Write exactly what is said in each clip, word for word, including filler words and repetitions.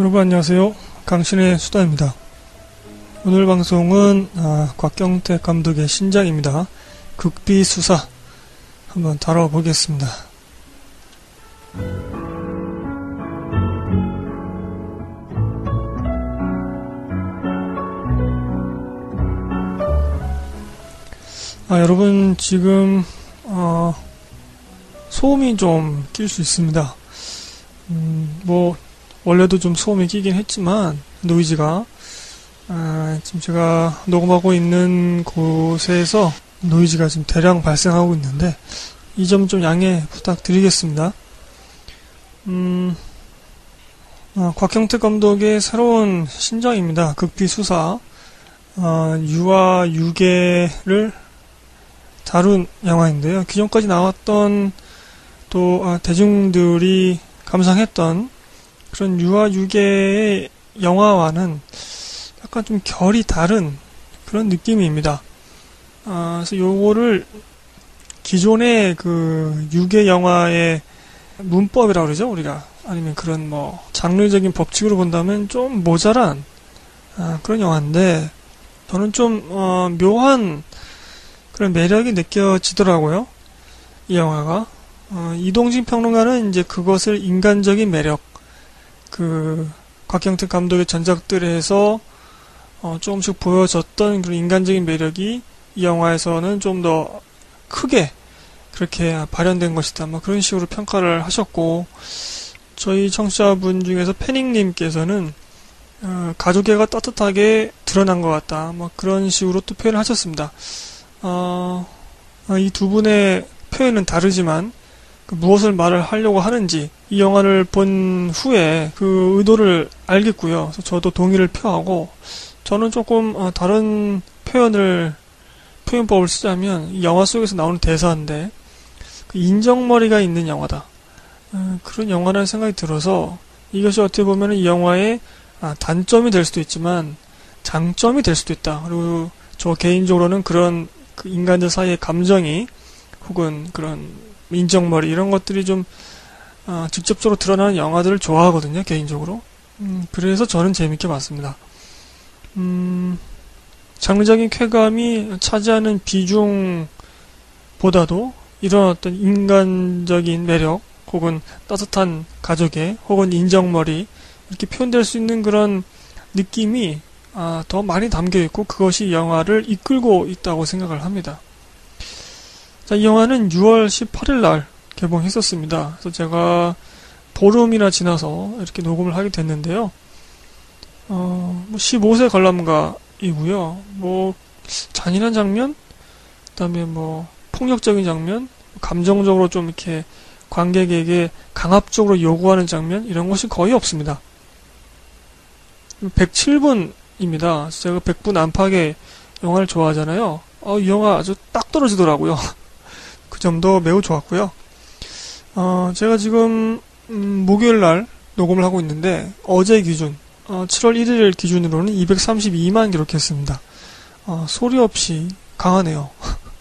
여러분 안녕하세요. 강신의 수다입니다. 오늘 방송은 아, 곽경택 감독의 신작입니다. 극비수사 한번 다뤄보겠습니다. 아, 여러분 지금 어, 소음이 좀 낄 수 있습니다. 음, 뭐 원래도 좀 소음이 끼긴 했지만 노이즈가 아, 지금 제가 녹음하고 있는 곳에서 노이즈가 지금 대량 발생하고 있는데 이 점 좀 양해 부탁드리겠습니다. 음, 어, 곽경택 감독의 새로운 신작입니다. 극비수사 어, 유아 유괴를 다룬 영화인데요. 기존까지 나왔던 또 아, 대중들이 감상했던 그런 유아 유괴의 영화와는 약간 좀 결이 다른 그런 느낌입니다. 아, 그래서 요거를 기존의 그 유괴 영화의 문법이라고 그러죠, 우리가. 아니면 그런 뭐 장르적인 법칙으로 본다면 좀 모자란 아, 그런 영화인데 저는 좀 어, 묘한 그런 매력이 느껴지더라고요. 이 영화가. 어, 이동진 평론가는 이제 그것을 인간적인 매력, 그 곽경택 감독의 전작들에서 어, 조금씩 보여졌던 그런 인간적인 매력이 이 영화에서는 좀 더 크게 그렇게 발현된 것이다. 뭐 그런 식으로 평가를 하셨고, 저희 청취자분 중에서 패닝님께서는 어, 가족애가 따뜻하게 드러난 것 같다. 뭐 그런 식으로 또 표현을 하셨습니다. 어, 이 두 분의 표현은 다르지만 그 무엇을 말을 하려고 하는지 이 영화를 본 후에 그 의도를 알겠고요. 그래서 저도 동의를 표하고, 저는 조금 어, 다른 표현을 표현법을 쓰자면 이 영화 속에서 나오는 대사인데 그 인정머리가 있는 영화다. 어, 그런 영화라는 생각이 들어서 이것이 어떻게 보면 이 영화의 아, 단점이 될 수도 있지만 장점이 될 수도 있다. 그리고 저 개인적으로는 그런 그 인간들 사이의 감정이 혹은 그런 인정머리 이런 것들이 좀 어, 직접적으로 드러나는 영화들을 좋아하거든요, 개인적으로. 음, 그래서 저는 재밌게 봤습니다. 음, 장르적인 쾌감이 차지하는 비중보다도 이런 어떤 인간적인 매력 혹은 따뜻한 가족의 혹은 인정머리 이렇게 표현될 수 있는 그런 느낌이 아, 더 많이 담겨있고 그것이 영화를 이끌고 있다고 생각을 합니다. 자, 이 영화는 유월 십팔일 날 개봉했었습니다. 그래서 제가 보름이나 지나서 이렇게 녹음을 하게 됐는데요. 어, 뭐 십오 세 관람가이고요. 뭐 잔인한 장면, 그다음에 뭐 폭력적인 장면, 감정적으로 좀 이렇게 관객에게 강압적으로 요구하는 장면 이런 것이 거의 없습니다. 백칠 분입니다. 제가 백 분 안팎의 영화를 좋아하잖아요. 어, 이 영화 아주 딱 떨어지더라고요. 그 점도 매우 좋았고요. 어, 제가 지금 음, 목요일날 녹음을 하고 있는데 어제 기준 어, 칠월 일일 기준으로는 이백삼십이만 기록했습니다. 어, 소리 없이 강하네요.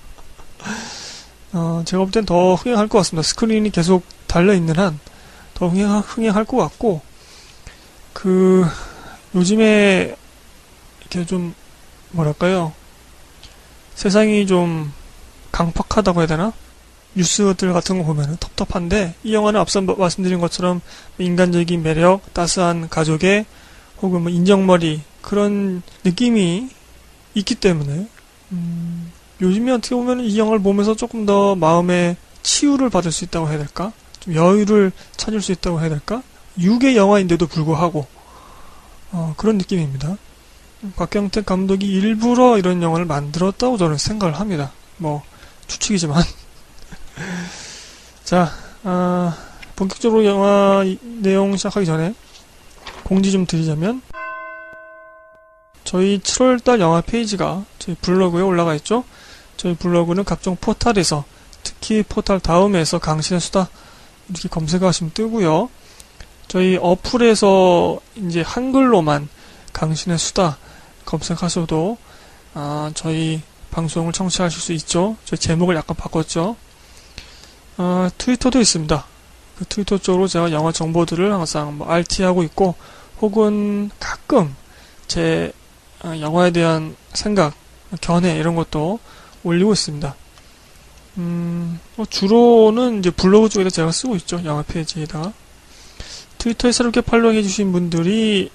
어, 제가 볼 땐 더 흥행할 것 같습니다. 스크린이 계속 달려있는 한 더 흥행, 흥행할 것 같고, 그 요즘에 이렇게 좀 뭐랄까요, 세상이 좀 강팍하다고 해야 되나? 뉴스들 같은 거 보면은 텁텁한데, 이 영화는 앞서 말씀드린 것처럼 인간적인 매력, 따스한 가족의 혹은 뭐 인정머리 그런 느낌이 있기 때문에 음, 요즘에 어떻게 보면 이 영화를 보면서 조금 더 마음의 치유를 받을 수 있다고 해야 될까? 좀 여유를 찾을 수 있다고 해야 될까? 유괴 영화인데도 불구하고 어, 그런 느낌입니다. 곽경택 감독이 일부러 이런 영화를 만들었다고 저는 생각을 합니다. 뭐 추측이지만 자, 아, 본격적으로 영화 내용 시작하기 전에 공지 좀 드리자면, 저희 칠월달 영화 페이지가 저희 블로그에 올라가 있죠. 저희 블로그는 각종 포탈에서, 특히 포탈 다음에서 강신의 수다 이렇게 검색하시면 뜨고요. 저희 어플에서 이제 한글로만 강신의 수다 검색하셔도 아, 저희 방송을 청취하실 수 있죠. 저희 제목을 약간 바꿨죠. 아, 트위터도 있습니다. 그 트위터 쪽으로 제가 영화 정보들을 항상 뭐 알티하고 있고, 혹은 가끔 제 영화에 대한 생각, 견해 이런 것도 올리고 있습니다. 음, 뭐 주로는 이제 블로그 쪽에다 제가 쓰고 있죠. 영화 페이지에다가. 트위터에 새롭게 팔로우해주신 분들이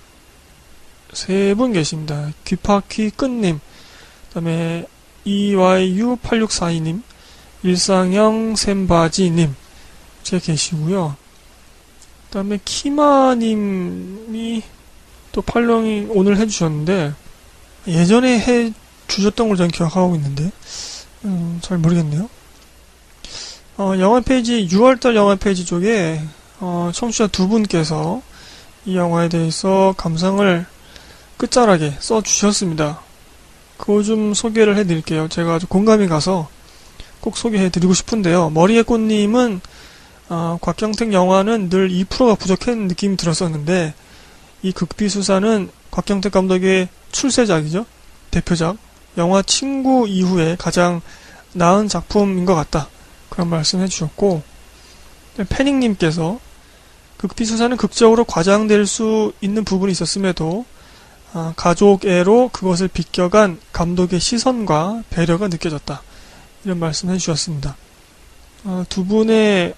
세 분 계십니다. 귀파퀴 끈님, 그 다음에 이와이유 팔육사이님, 일상형 샘바지님, 제 계시고요. 그 다음에 키마님이 또 팔로잉 오늘 해주셨는데, 예전에 해주셨던 걸 저는 기억하고 있는데, 음, 잘 모르겠네요. 어, 영화 페이지, 유월달 영화 페이지 쪽에, 어, 청취자 두 분께서 이 영화에 대해서 감상을 끝자락에 써주셨습니다. 그거 좀 소개를 해드릴게요. 제가 아주 공감이 가서 꼭 소개해드리고 싶은데요. 머리의 꽃님은 어, 곽경택 영화는 늘 이 퍼센트가 부족한 느낌이 들었었는데 이 극비수사는 곽경택 감독의 출세작이죠. 대표작. 영화 친구 이후에 가장 나은 작품인 것 같다. 그런 말씀 해주셨고, 패닝님께서 극비수사는 극적으로 과장될 수 있는 부분이 있었음에도 아, 가족애로 그것을 비껴간 감독의 시선과 배려가 느껴졌다. 이런 말씀 해주셨습니다. 아, 두 분의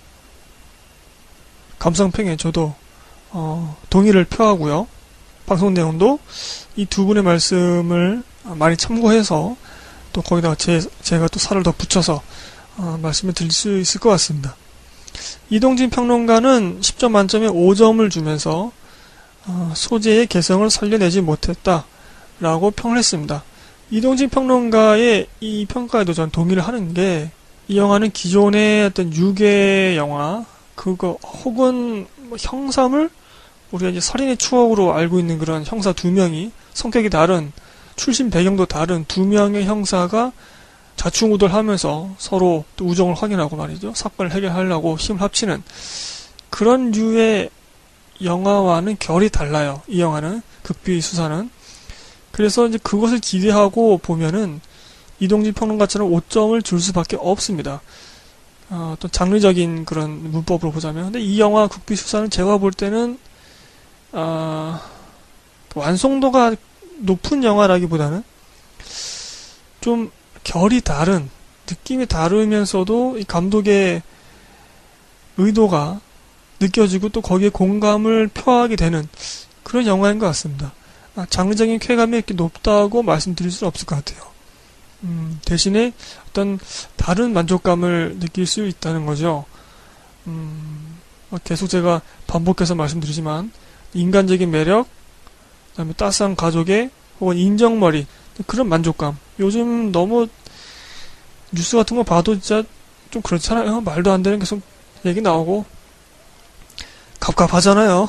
감상평에 저도 어, 동의를 표하고요. 방송 내용도 이 두 분의 말씀을 많이 참고해서 또 거기다가 제, 제가 또 살을 더 붙여서 어, 말씀을 드릴 수 있을 것 같습니다. 이동진 평론가는 십 점 만점에 오 점을 주면서 어, 소재의 개성을 살려내지 못했다 라고 평을 했습니다. 이동진 평론가의 이 평가에도 전 동의를 하는 게, 이 영화는 기존의 어떤 유괴 영화 그거 혹은 뭐 형사물, 우리가 이제 살인의 추억으로 알고 있는 그런 형사 두 명이 성격이 다른, 출신 배경도 다른 두 명의 형사가 좌충우돌하면서 서로 또 우정을 확인하고 말이죠. 사건을 해결하려고 힘을 합치는 그런 류의 영화와는 결이 달라요. 이 영화는, 극비수사는. 그래서 이제 그것을 기대하고 보면은 이동진 평론가처럼 오 점을 줄 수밖에 없습니다. 어, 또 장르적인 그런 문법으로 보자면. 근데 이 영화 극비수사는 제가 볼 때는 어, 완성도가 높은 영화라기보다는 좀 결이 다른, 느낌이 다르면서도 이 감독의 의도가 느껴지고 또 거기에 공감을 표하게 되는 그런 영화인 것 같습니다. 아, 장르적인 쾌감이 이렇게 높다고 말씀드릴 수는 없을 것 같아요. 음, 대신에 어떤 다른 만족감을 느낄 수 있다는 거죠. 음, 계속 제가 반복해서 말씀드리지만 인간적인 매력, 그 다음에 따스한 가족의 혹은 인정머리, 그런 만족감. 요즘 너무 뉴스 같은 거 봐도 진짜 좀 그렇잖아요. 말도 안 되는 계속 얘기 나오고 갑갑하잖아요.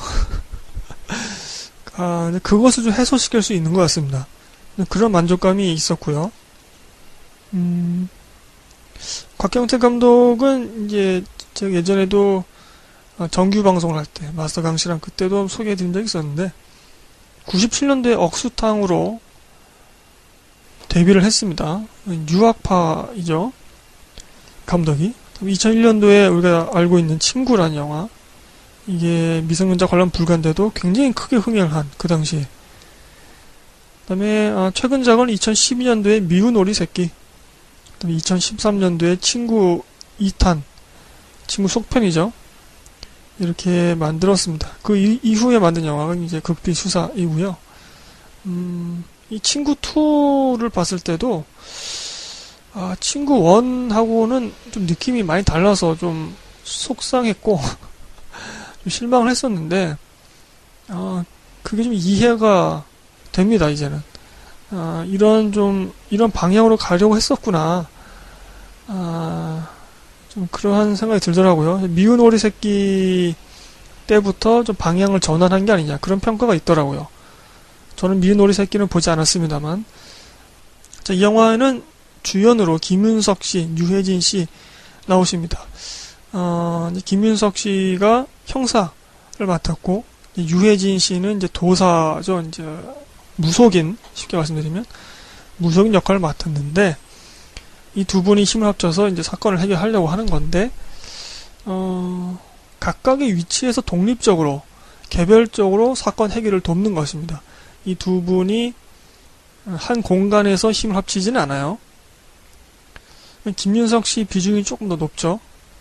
아, 그것을 좀 해소시킬 수 있는 것 같습니다. 그런 만족감이 있었고요. 음, 곽경택 감독은 이제 제가 예전에도 정규 방송을 할 때 마스터 강씨랑 그때도 소개해드린 적이 있었는데 구십칠 년도에 억수탕으로 데뷔를 했습니다. 유학파이죠. 감독이. 이천일 년도에 우리가 알고 있는 친구라는 영화, 이게 미성년자 관람 불가인데도 굉장히 크게 흥행을 한 그 당시에. 그 다음에 아, 최근작은 이천십이 년도에 미운 오리 새끼, 그 다음에 이천십삼 년도에 친구 이 탄, 친구 속편이죠. 이렇게 만들었습니다. 그 이, 이후에 만든 영화가 이제 극비수사이고요. 음, 이 친구 이를 봤을 때도 아, 친구 일하고는 좀 느낌이 많이 달라서 좀 속상했고 좀 실망을 했었는데 아, 그게 좀 이해가 됩니다. 이제는 아, 이런 좀 이런 방향으로 가려고 했었구나. 아, 좀 그러한 생각이 들더라고요. 미운 오리 새끼 때부터 좀 방향을 전환한 게 아니냐, 그런 평가가 있더라고요. 저는 미운 오리 새끼는 보지 않았습니다만. 자, 이 영화에는 주연으로 김윤석 씨, 유해진 씨 나오십니다. 어, 김윤석 씨가 형사를 맡았고, 유해진 씨는 이제 도사죠. 이제 무속인, 쉽게 말씀드리면 무속인 역할을 맡았는데, 이 두 분이 힘을 합쳐서 이제 사건을 해결하려고 하는 건데, 어, 각각의 위치에서 독립적으로 개별적으로 사건 해결을 돕는 것입니다. 이 두 분이 한 공간에서 힘을 합치지는 않아요. 김윤석 씨 비중이 조금 더 높죠.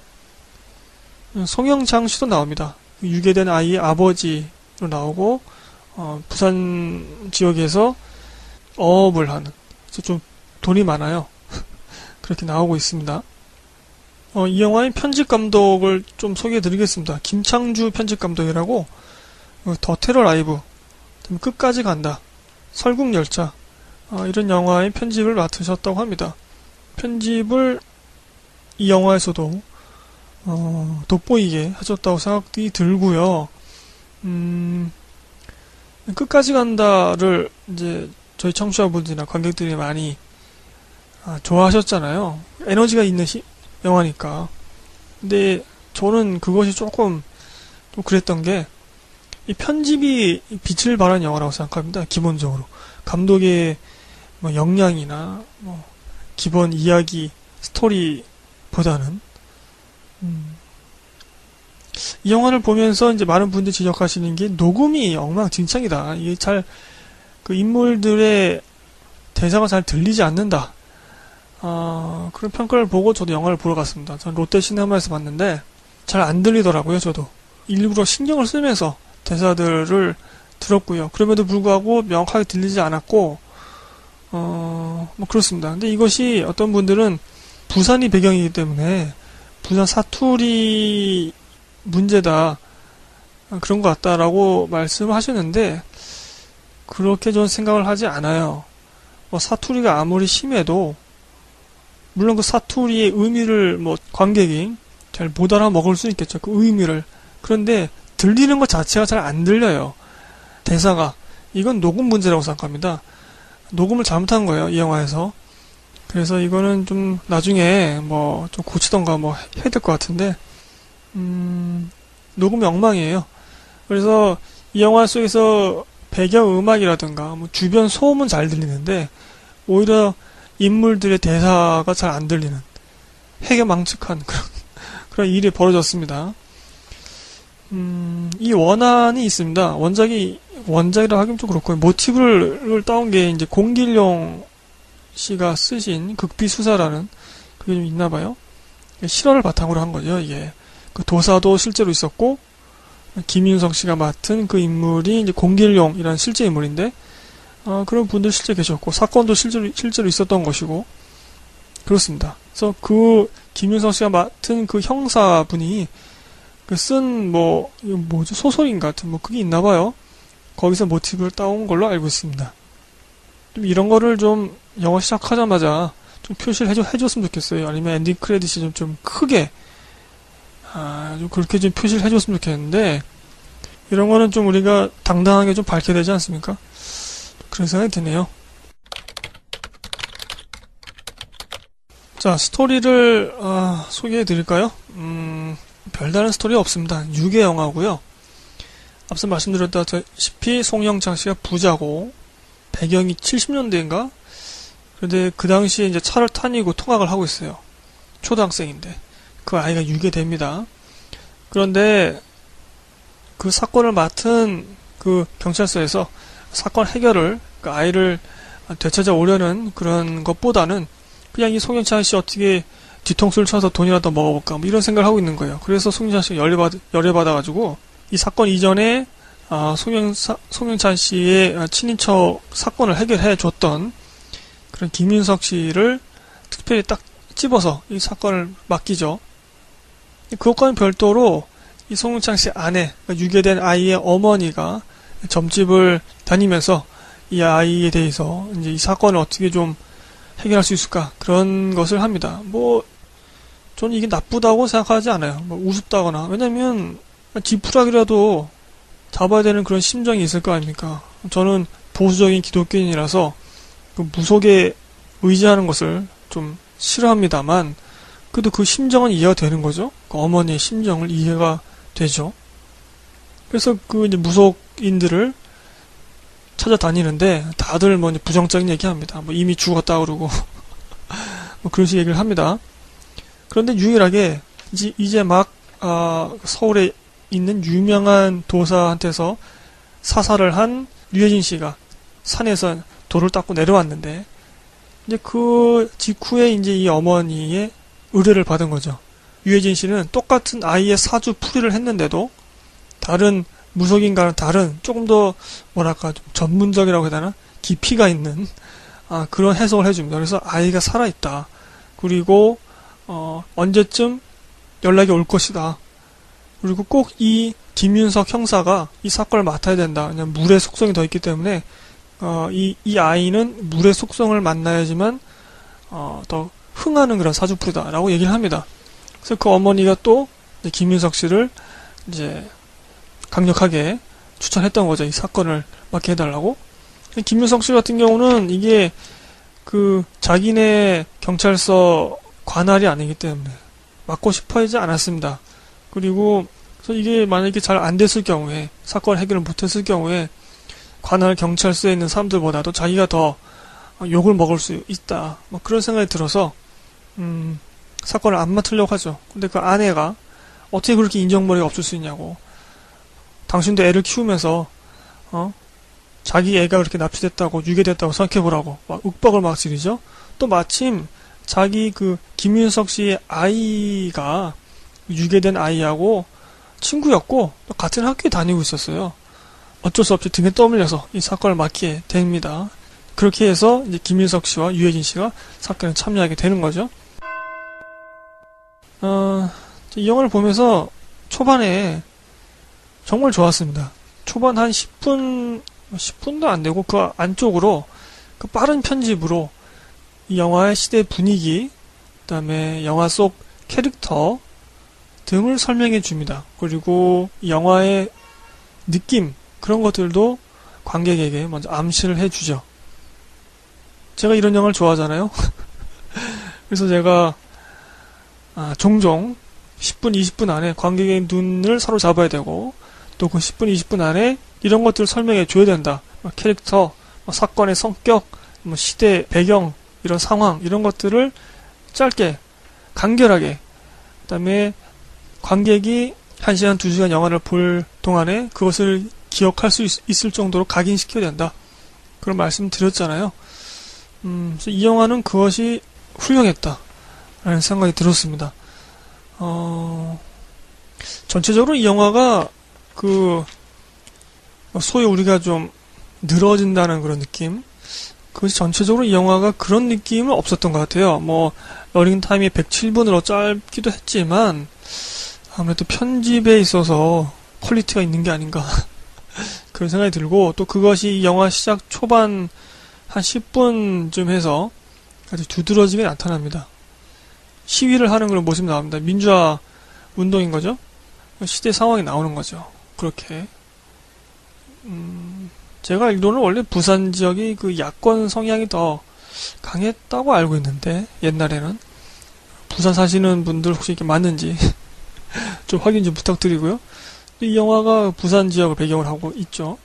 송영창 씨도 나옵니다. 유괴된 아이의 아버지로 나오고 어, 부산 지역에서 어업을 하는, 그래서 좀 돈이 많아요. 그렇게 나오고 있습니다. 어, 이 영화의 편집 감독을 좀 소개해 드리겠습니다. 김창주 편집 감독이라고 어, 더 테러 라이브, 끝까지 간다, 설국열차, 어, 이런 영화의 편집을 맡으셨다고 합니다. 편집을 이 영화에서도 어, 돋보이게 하셨다고 생각이 들고요. 음, 끝까지 간다를 이제 저희 청취자분들이나 관객들이 많이 아, 좋아하셨잖아요. 에너지가 있는 시, 영화니까. 근데 저는 그것이 조금 좀 그랬던 게, 이 편집이 빛을 발한 영화라고 생각합니다. 기본적으로 감독의 뭐 역량이나 뭐 기본 이야기 스토리보다는 음, 이 영화를 보면서 이제 많은 분들이 지적하시는 게 녹음이 엉망진창이다. 이게 잘 그 인물들의 대사가 잘 들리지 않는다. 어, 그런 평가를 보고 저도 영화를 보러 갔습니다. 전 롯데시네마에서 봤는데 잘 안 들리더라고요. 저도 일부러 신경을 쓰면서 대사들을 들었고요. 그럼에도 불구하고 명확하게 들리지 않았고, 어, 뭐 그렇습니다. 근데 이것이 어떤 분들은 부산이 배경이기 때문에 부산 사투리 문제다, 그런 것 같다라고 말씀하셨는데, 그렇게 저는 생각을 하지 않아요. 뭐 사투리가 아무리 심해도, 물론 그 사투리의 의미를 뭐 관객이 잘 못 알아먹을 수 있겠죠. 그 의미를. 그런데 들리는 것 자체가 잘 안 들려요. 대사가. 이건 녹음 문제라고 생각합니다. 녹음을 잘못한 거예요, 이 영화에서. 그래서 이거는 좀 나중에 뭐 좀 고치던가 뭐 해야 될 것 같은데, 음, 녹음이 엉망이에요. 그래서 이 영화 속에서 배경음악이라든가 뭐 주변 소음은 잘 들리는데, 오히려 인물들의 대사가 잘 안 들리는, 해괴망측한 그런, 그런 일이 벌어졌습니다. 음, 이 원안이 있습니다. 원작이, 원작이라 하긴 좀 그렇고요. 모티브를 따온 게 이제 공길용 씨가 쓰신 극비수사라는 그게 좀 있나봐요. 실화를 바탕으로 한 거죠, 이게. 그 도사도 실제로 있었고, 김윤석 씨가 맡은 그 인물이 이제 공길용이라는 실제 인물인데, 어, 그런 분들 실제 계셨고, 사건도 실제로, 실제로 있었던 것이고, 그렇습니다. 그래서 그, 김윤석 씨가 맡은 그 형사분이, 그 쓴, 뭐, 이거 뭐죠? 소설인 같은, 뭐, 그게 있나봐요. 거기서 모티브를 따온 걸로 알고 있습니다. 좀 이런 거를 좀, 영화 시작하자마자, 좀 표시를 해줘, 해줬으면 좋겠어요. 아니면 엔딩 크레딧이 좀, 좀 크게, 아, 좀 그렇게 좀 표시를 해줬으면 좋겠는데, 이런 거는 좀 우리가 당당하게 좀 밝혀야 되지 않습니까? 그런 생각이 드네요. 자, 스토리를 어, 소개해 드릴까요? 음, 별다른 스토리 없습니다. 유괴 영화고요. 앞서 말씀드렸다시피 송영창 씨가 부자고, 배경이 칠십 년대인가? 그런데 그 당시에 이제 차를 타니고 통학을 하고 있어요. 초등학생인데 그 아이가 유괴됩니다. 그런데 그 사건을 맡은 그 경찰서에서 사건 해결을, 그 아이를 되찾아오려는 그런 것보다는 그냥 이 송영찬 씨 어떻게 뒤통수를 쳐서 돈이라도 먹어볼까, 뭐 이런 생각을 하고 있는 거예요. 그래서 송영찬 씨가 열애받, 열애받아가지고 이 사건 이전에 아, 송영, 송영찬 씨의 친인척 사건을 해결해 줬던 그런 김윤석 씨를 특별히 딱 집어서 이 사건을 맡기죠. 그것과는 별도로 이 송영찬 씨 아내, 그러니까 유괴된 아이의 어머니가 점집을 다니면서 이 아이에 대해서 이제 이 사건을 어떻게 좀 해결할 수 있을까, 그런 것을 합니다. 뭐 저는 이게 나쁘다고 생각하지 않아요. 뭐 우습다거나. 왜냐면 지푸라기라도 잡아야 되는 그런 심정이 있을 거 아닙니까? 저는 보수적인 기독교인이라서 그 무속에 의지하는 것을 좀 싫어합니다만, 그래도 그 심정은 이해가 되는 거죠. 그 어머니의 심정을 이해가 되죠. 그래서 그 이제 무속인들을 찾아다니는데 다들 뭐 이제 부정적인 얘기합니다. 뭐 이미 죽었다 그러고 뭐 그런 식의 얘기를 합니다. 그런데 유일하게 이제, 이제 막 아, 서울에 있는 유명한 도사한테서 사살을 한 류해진 씨가 산에서 돌을 닦고 내려왔는데, 이제 그 직후에 이제 이 어머니의 의뢰를 받은 거죠. 류해진 씨는 똑같은 아이의 사주 풀이를 했는데도 다른 무속인과는 다른 조금 더 뭐랄까 좀 전문적이라고 해야 되나 깊이가 있는 아, 그런 해석을 해줍니다. 그래서 아이가 살아있다. 그리고 어, 언제쯤 연락이 올 것이다. 그리고 꼭 이 김윤석 형사가 이 사건을 맡아야 된다. 그냥 물의 속성이 더 있기 때문에 어, 이, 이 아이는 물의 속성을 만나야지만 어, 더 흥하는 그런 사주풀이다라고 얘기를 합니다. 그래서 그 어머니가 또 김윤석 씨를 이제 강력하게 추천했던 거죠. 이 사건을 맡게 해달라고. 김윤석 씨 같은 경우는 이게 그 자기네 경찰서 관할이 아니기 때문에 맡고 싶어 하지 않았습니다. 그리고 그래서 이게 만약에 잘 안 됐을 경우에 사건 해결을 못했을 경우에 관할 경찰서에 있는 사람들보다도 자기가 더 욕을 먹을 수 있다. 뭐 그런 생각이 들어서 음, 사건을 안 맡으려고 하죠. 근데 그 아내가 어떻게 그렇게 인정머리가 없을 수 있냐고. 당신도 애를 키우면서 어? 자기 애가 그렇게 납치됐다고 유괴됐다고 생각해보라고 막 윽박을 막 지르죠. 또 마침 자기 그 김윤석 씨의 아이가 유괴된 아이하고 친구였고 또 같은 학교에 다니고 있었어요. 어쩔 수 없이 등에 떠밀려서 이 사건을 맡게 됩니다. 그렇게 해서 이제 김윤석 씨와 유해진 씨가 사건에 참여하게 되는 거죠. 어, 이 영화를 보면서 초반에 정말 좋았습니다. 초반 한 십 분, 십 분도 안 되고 그 안쪽으로 그 빠른 편집으로 이 영화의 시대 분위기, 그 다음에 영화 속 캐릭터 등을 설명해 줍니다. 그리고 이 영화의 느낌, 그런 것들도 관객에게 먼저 암시를 해주죠. 제가 이런 영화를 좋아하잖아요. 그래서 제가 아, 종종 십 분, 이십 분 안에 관객의 눈을 사로잡아야 되고 또 그 십 분, 이십 분 안에 이런 것들을 설명해 줘야 된다. 캐릭터, 사건의 성격, 시대 배경, 이런 상황, 이런 것들을 짧게, 간결하게, 그 다음에 관객이 한 시간, 두 시간 영화를 볼 동안에 그것을 기억할 수 있, 있을 정도로 각인시켜야 된다. 그런 말씀 드렸잖아요. 음, 그래서 이 영화는 그것이 훌륭했다. 라는 생각이 들었습니다. 어, 전체적으로 이 영화가 그, 소위 우리가 좀 늘어진다는 그런 느낌? 그것이 전체적으로 이 영화가 그런 느낌은 없었던 것 같아요. 뭐, 러닝타임이 백칠 분으로 짧기도 했지만, 아무래도 편집에 있어서 퀄리티가 있는 게 아닌가. 그런 생각이 들고, 또 그것이 영화 시작 초반 한 십 분쯤 해서 아주 두드러지게 나타납니다. 시위를 하는 그런 모습이 나옵니다. 민주화 운동인 거죠? 시대 상황이 나오는 거죠. 그렇게. 음, 제가 알기로는 원래 부산 지역이 그 야권 성향이 더 강했다고 알고 있는데, 옛날에는. 부산 사시는 분들 혹시 이게 맞는지 좀 확인 좀 부탁드리고요. 이 영화가 부산 지역을 배경을 하고 있죠.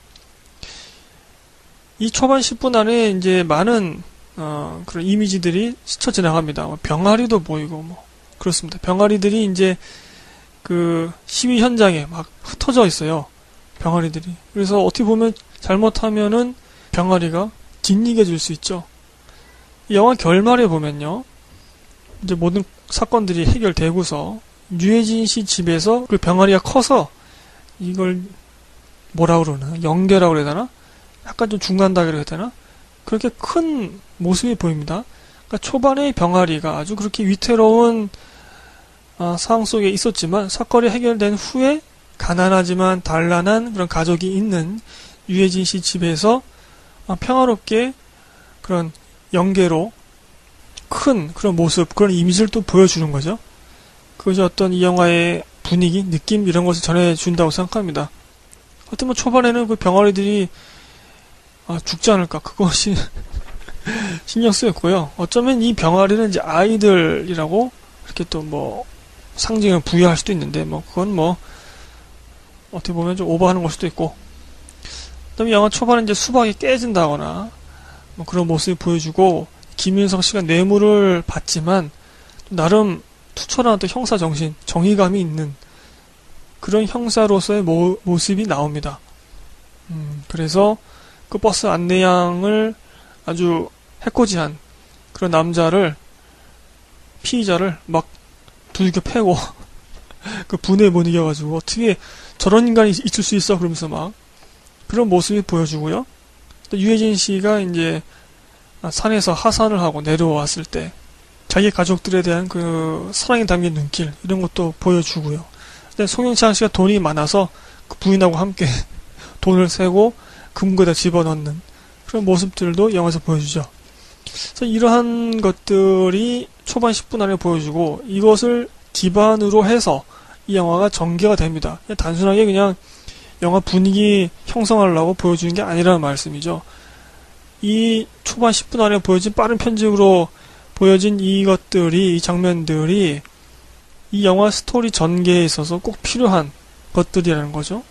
이 초반 십 분 안에 이제 많은 어, 그런 이미지들이 스쳐 지나갑니다. 뭐 병아리도 보이고 뭐 그렇습니다. 병아리들이 이제 그 시위 현장에 막 흩어져 있어요. 병아리들이. 그래서 어떻게 보면 잘못하면은 병아리가 짓이겨질 수 있죠. 이 영화 결말에 보면요, 이제 모든 사건들이 해결되고서 류해진 씨 집에서 그 병아리가 커서 이걸 뭐라 그러나 연계라고 그래야 되나? 약간 좀 중간다기로 해야 되나? 그렇게 큰 모습이 보입니다. 그러니까 초반에 병아리가 아주 그렇게 위태로운 아, 상황 속에 있었지만 사건이 해결된 후에 가난하지만 단란한 그런 가족이 있는 유해진 씨 집에서 아, 평화롭게 그런 연계로 큰 그런 모습, 그런 이미지를 또 보여주는 거죠. 그것이 어떤 이 영화의 분위기, 느낌 이런 것을 전해준다고 생각합니다. 하여튼 뭐 초반에는 그 병아리들이 아, 죽지 않을까 그것이 신경 쓰였고요. 어쩌면 이 병아리는 이제 아이들이라고 이렇게 또 뭐 상징을 부여할 수도 있는데 뭐 그건 뭐 어떻게 보면 좀 오버하는 걸 수도 있고, 그다음에 영화 초반에 이제 수박이 깨진다거나 뭐 그런 모습을 보여주고 김윤석 씨가 뇌물을 받지만 나름 투철한 또 형사 정신, 정의감이 있는 그런 형사로서의 모, 모습이 나옵니다. 음, 그래서 그 버스 안내양을 아주 해코지한 그런 남자를, 피의자를 막 두들겨 패고 그 분해에 못 이겨가지고 어떻게 저런 인간이 있을 수 있어? 그러면서 막 그런 모습이 보여주고요. 또 유해진 씨가 이제 산에서 하산을 하고 내려왔을 때 자기 가족들에 대한 그 사랑이 담긴 눈길, 이런 것도 보여주고요. 근데 송영찬 씨가 돈이 많아서 그 부인하고 함께 돈을 세고 금고에다 집어넣는 그런 모습들도 영화에서 보여주죠. 그래서 이러한 것들이 초반 십 분 안에 보여주고, 이것을 기반으로 해서 이 영화가 전개가 됩니다. 그냥 단순하게 그냥 영화 분위기 형성하려고 보여주는 게 아니라는 말씀이죠. 이 초반 십 분 안에 보여진 빠른 편집으로 보여진 이것들이, 이 장면들이 이 영화 스토리 전개에 있어서 꼭 필요한 것들이라는 거죠.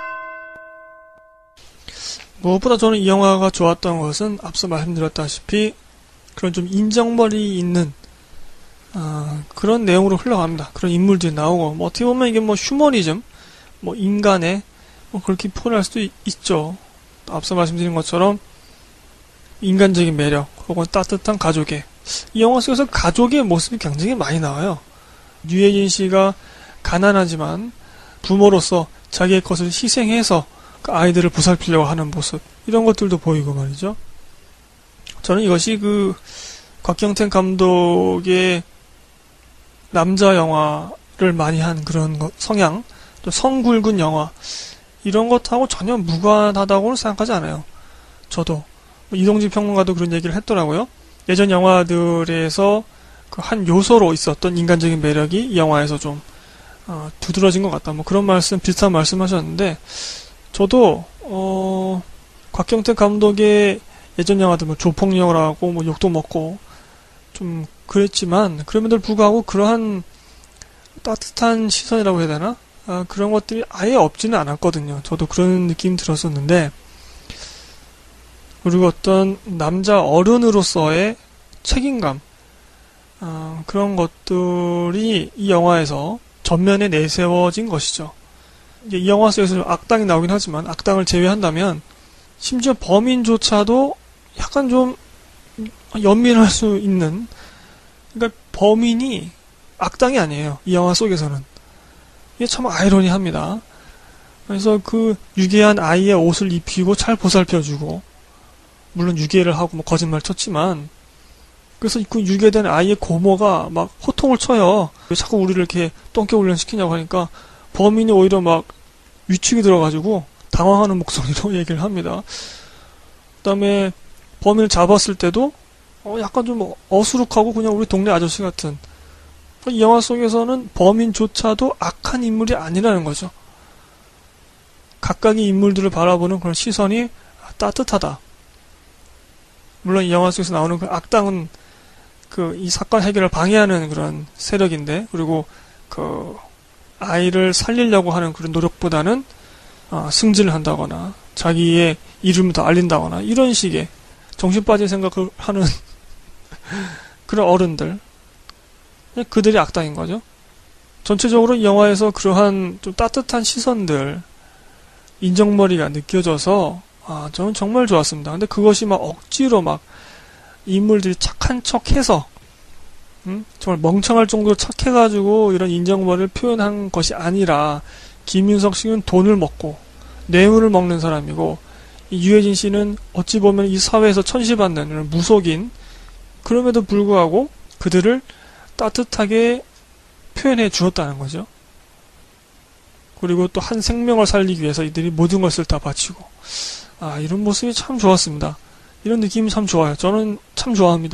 무엇보다 저는 이 영화가 좋았던 것은 앞서 말씀드렸다시피 그런 좀 인정머리 있는 아, 그런 내용으로 흘러갑니다. 그런 인물들이 나오고, 뭐 어떻게 보면 이게 뭐 휴머니즘, 뭐 인간의 뭐 그렇게 표현할 수도 있, 있죠. 앞서 말씀드린 것처럼 인간적인 매력 혹은 따뜻한 가족의, 이 영화 속에서 가족의 모습이 굉장히 많이 나와요. 유해진 씨가 가난하지만 부모로서 자기의 것을 희생해서 그 아이들을 보살피려고 하는 모습, 이런 것들도 보이고 말이죠. 저는 이것이 그 곽경택 감독의 남자 영화를 많이 한 그런 것, 성향, 또 성굵은 영화, 이런 것하고 전혀 무관하다고는 생각하지 않아요. 저도 이동진 평론가도 그런 얘기를 했더라고요. 예전 영화들에서 그 한 요소로 있었던 인간적인 매력이 이 영화에서 좀 어, 두드러진 것 같다, 뭐 그런 말씀, 비슷한 말씀하셨는데, 저도 어, 곽경택 감독의 예전 영화들 뭐 조폭영화라고 뭐 욕도 먹고 좀 그랬지만, 그럼에도 불구하고 그러한 따뜻한 시선이라고 해야 되나? 아, 그런 것들이 아예 없지는 않았거든요. 저도 그런 느낌 들었었는데, 그리고 어떤 남자 어른으로서의 책임감, 아, 그런 것들이 이 영화에서 전면에 내세워진 것이죠. 이제 이 영화 속에서 악당이 나오긴 하지만 악당을 제외한다면 심지어 범인조차도 약간 좀 연민할 수 있는, 그러니까 범인이 악당이 아니에요. 이 영화 속에서는. 이게 참 아이러니합니다. 그래서 그 유괴한 아이의 옷을 입히고 잘 보살펴주고, 물론 유괴를 하고 뭐 거짓말 쳤지만, 그래서 그 유괴된 아이의 고모가 막 호통을 쳐요. 왜 자꾸 우리를 이렇게 똥개 훈련시키냐고 하니까 범인이 오히려 막 위축이 들어가지고 당황하는 목소리로 얘기를 합니다. 그 다음에 범인을 잡았을 때도 어 약간 좀 어수룩하고 그냥 우리 동네 아저씨 같은, 이 영화 속에서는 범인조차도 악한 인물이 아니라는 거죠. 각각의 인물들을 바라보는 그런 시선이 따뜻하다. 물론 이 영화 속에서 나오는 그 악당은 그 이 사건 해결을 방해하는 그런 세력인데, 그리고 그 아이를 살리려고 하는 그런 노력보다는 어, 승진을 한다거나 자기의 이름을 더 알린다거나 이런 식의 정신 빠진 생각을 하는 그런 어른들, 그들이 악당인 거죠. 전체적으로 이 영화에서 그러한 좀 따뜻한 시선들, 인정머리가 느껴져서 아, 저는 정말 좋았습니다. 근데 그것이 막 억지로 막 인물들이 착한 척 해서, 음? 정말 멍청할 정도로 착해가지고 이런 인정머리를 표현한 것이 아니라, 김윤석 씨는 돈을 먹고 뇌물을 먹는 사람이고, 이 유해진 씨는 어찌 보면 이 사회에서 천시받는 무속인, 그럼에도 불구하고 그들을 따뜻하게 표현해 주었다는 거죠. 그리고 또 한 생명을 살리기 위해서 이들이 모든 것을 다 바치고, 아, 이런 모습이 참 좋았습니다. 이런 느낌이 참 좋아요. 저는 참 좋아합니다.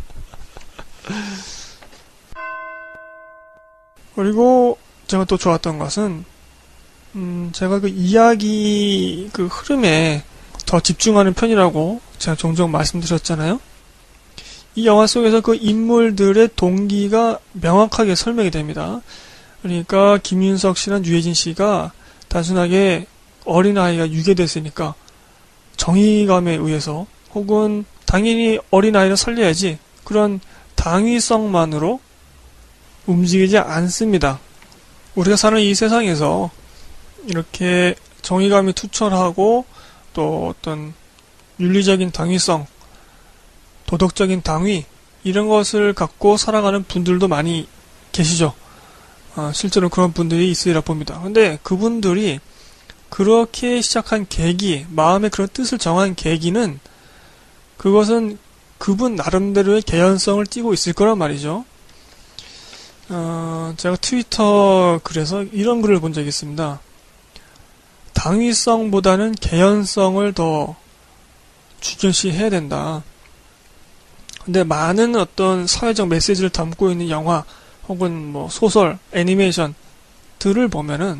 그리고 제가 또 좋았던 것은, 음, 제가 그 이야기 그 흐름에 더 집중하는 편이라고 제가 종종 말씀드렸잖아요. 이 영화 속에서 그 인물들의 동기가 명확하게 설명이 됩니다. 그러니까 김윤석 씨랑 유해진 씨가 단순하게 어린아이가 유괴됐으니까 정의감에 의해서, 혹은 당연히 어린아이를 살려야지, 그런 당위성만으로 움직이지 않습니다. 우리가 사는 이 세상에서 이렇게 정의감이 투철하고 또 어떤 윤리적인 당위성, 도덕적인 당위 이런 것을 갖고 살아가는 분들도 많이 계시죠. 어, 실제로 그런 분들이 있으리라 봅니다. 근데 그분들이 그렇게 시작한 계기, 마음의 그런 뜻을 정한 계기는 그것은 그분 나름대로의 개연성을 띠고 있을 거란 말이죠. 어, 제가 트위터 글에서 이런 글을 본 적이 있습니다. 당위성보다는 개연성을 더 중요시해야 된다. 근데 많은 어떤 사회적 메시지를 담고 있는 영화 혹은 뭐 소설, 애니메이션들을 보면은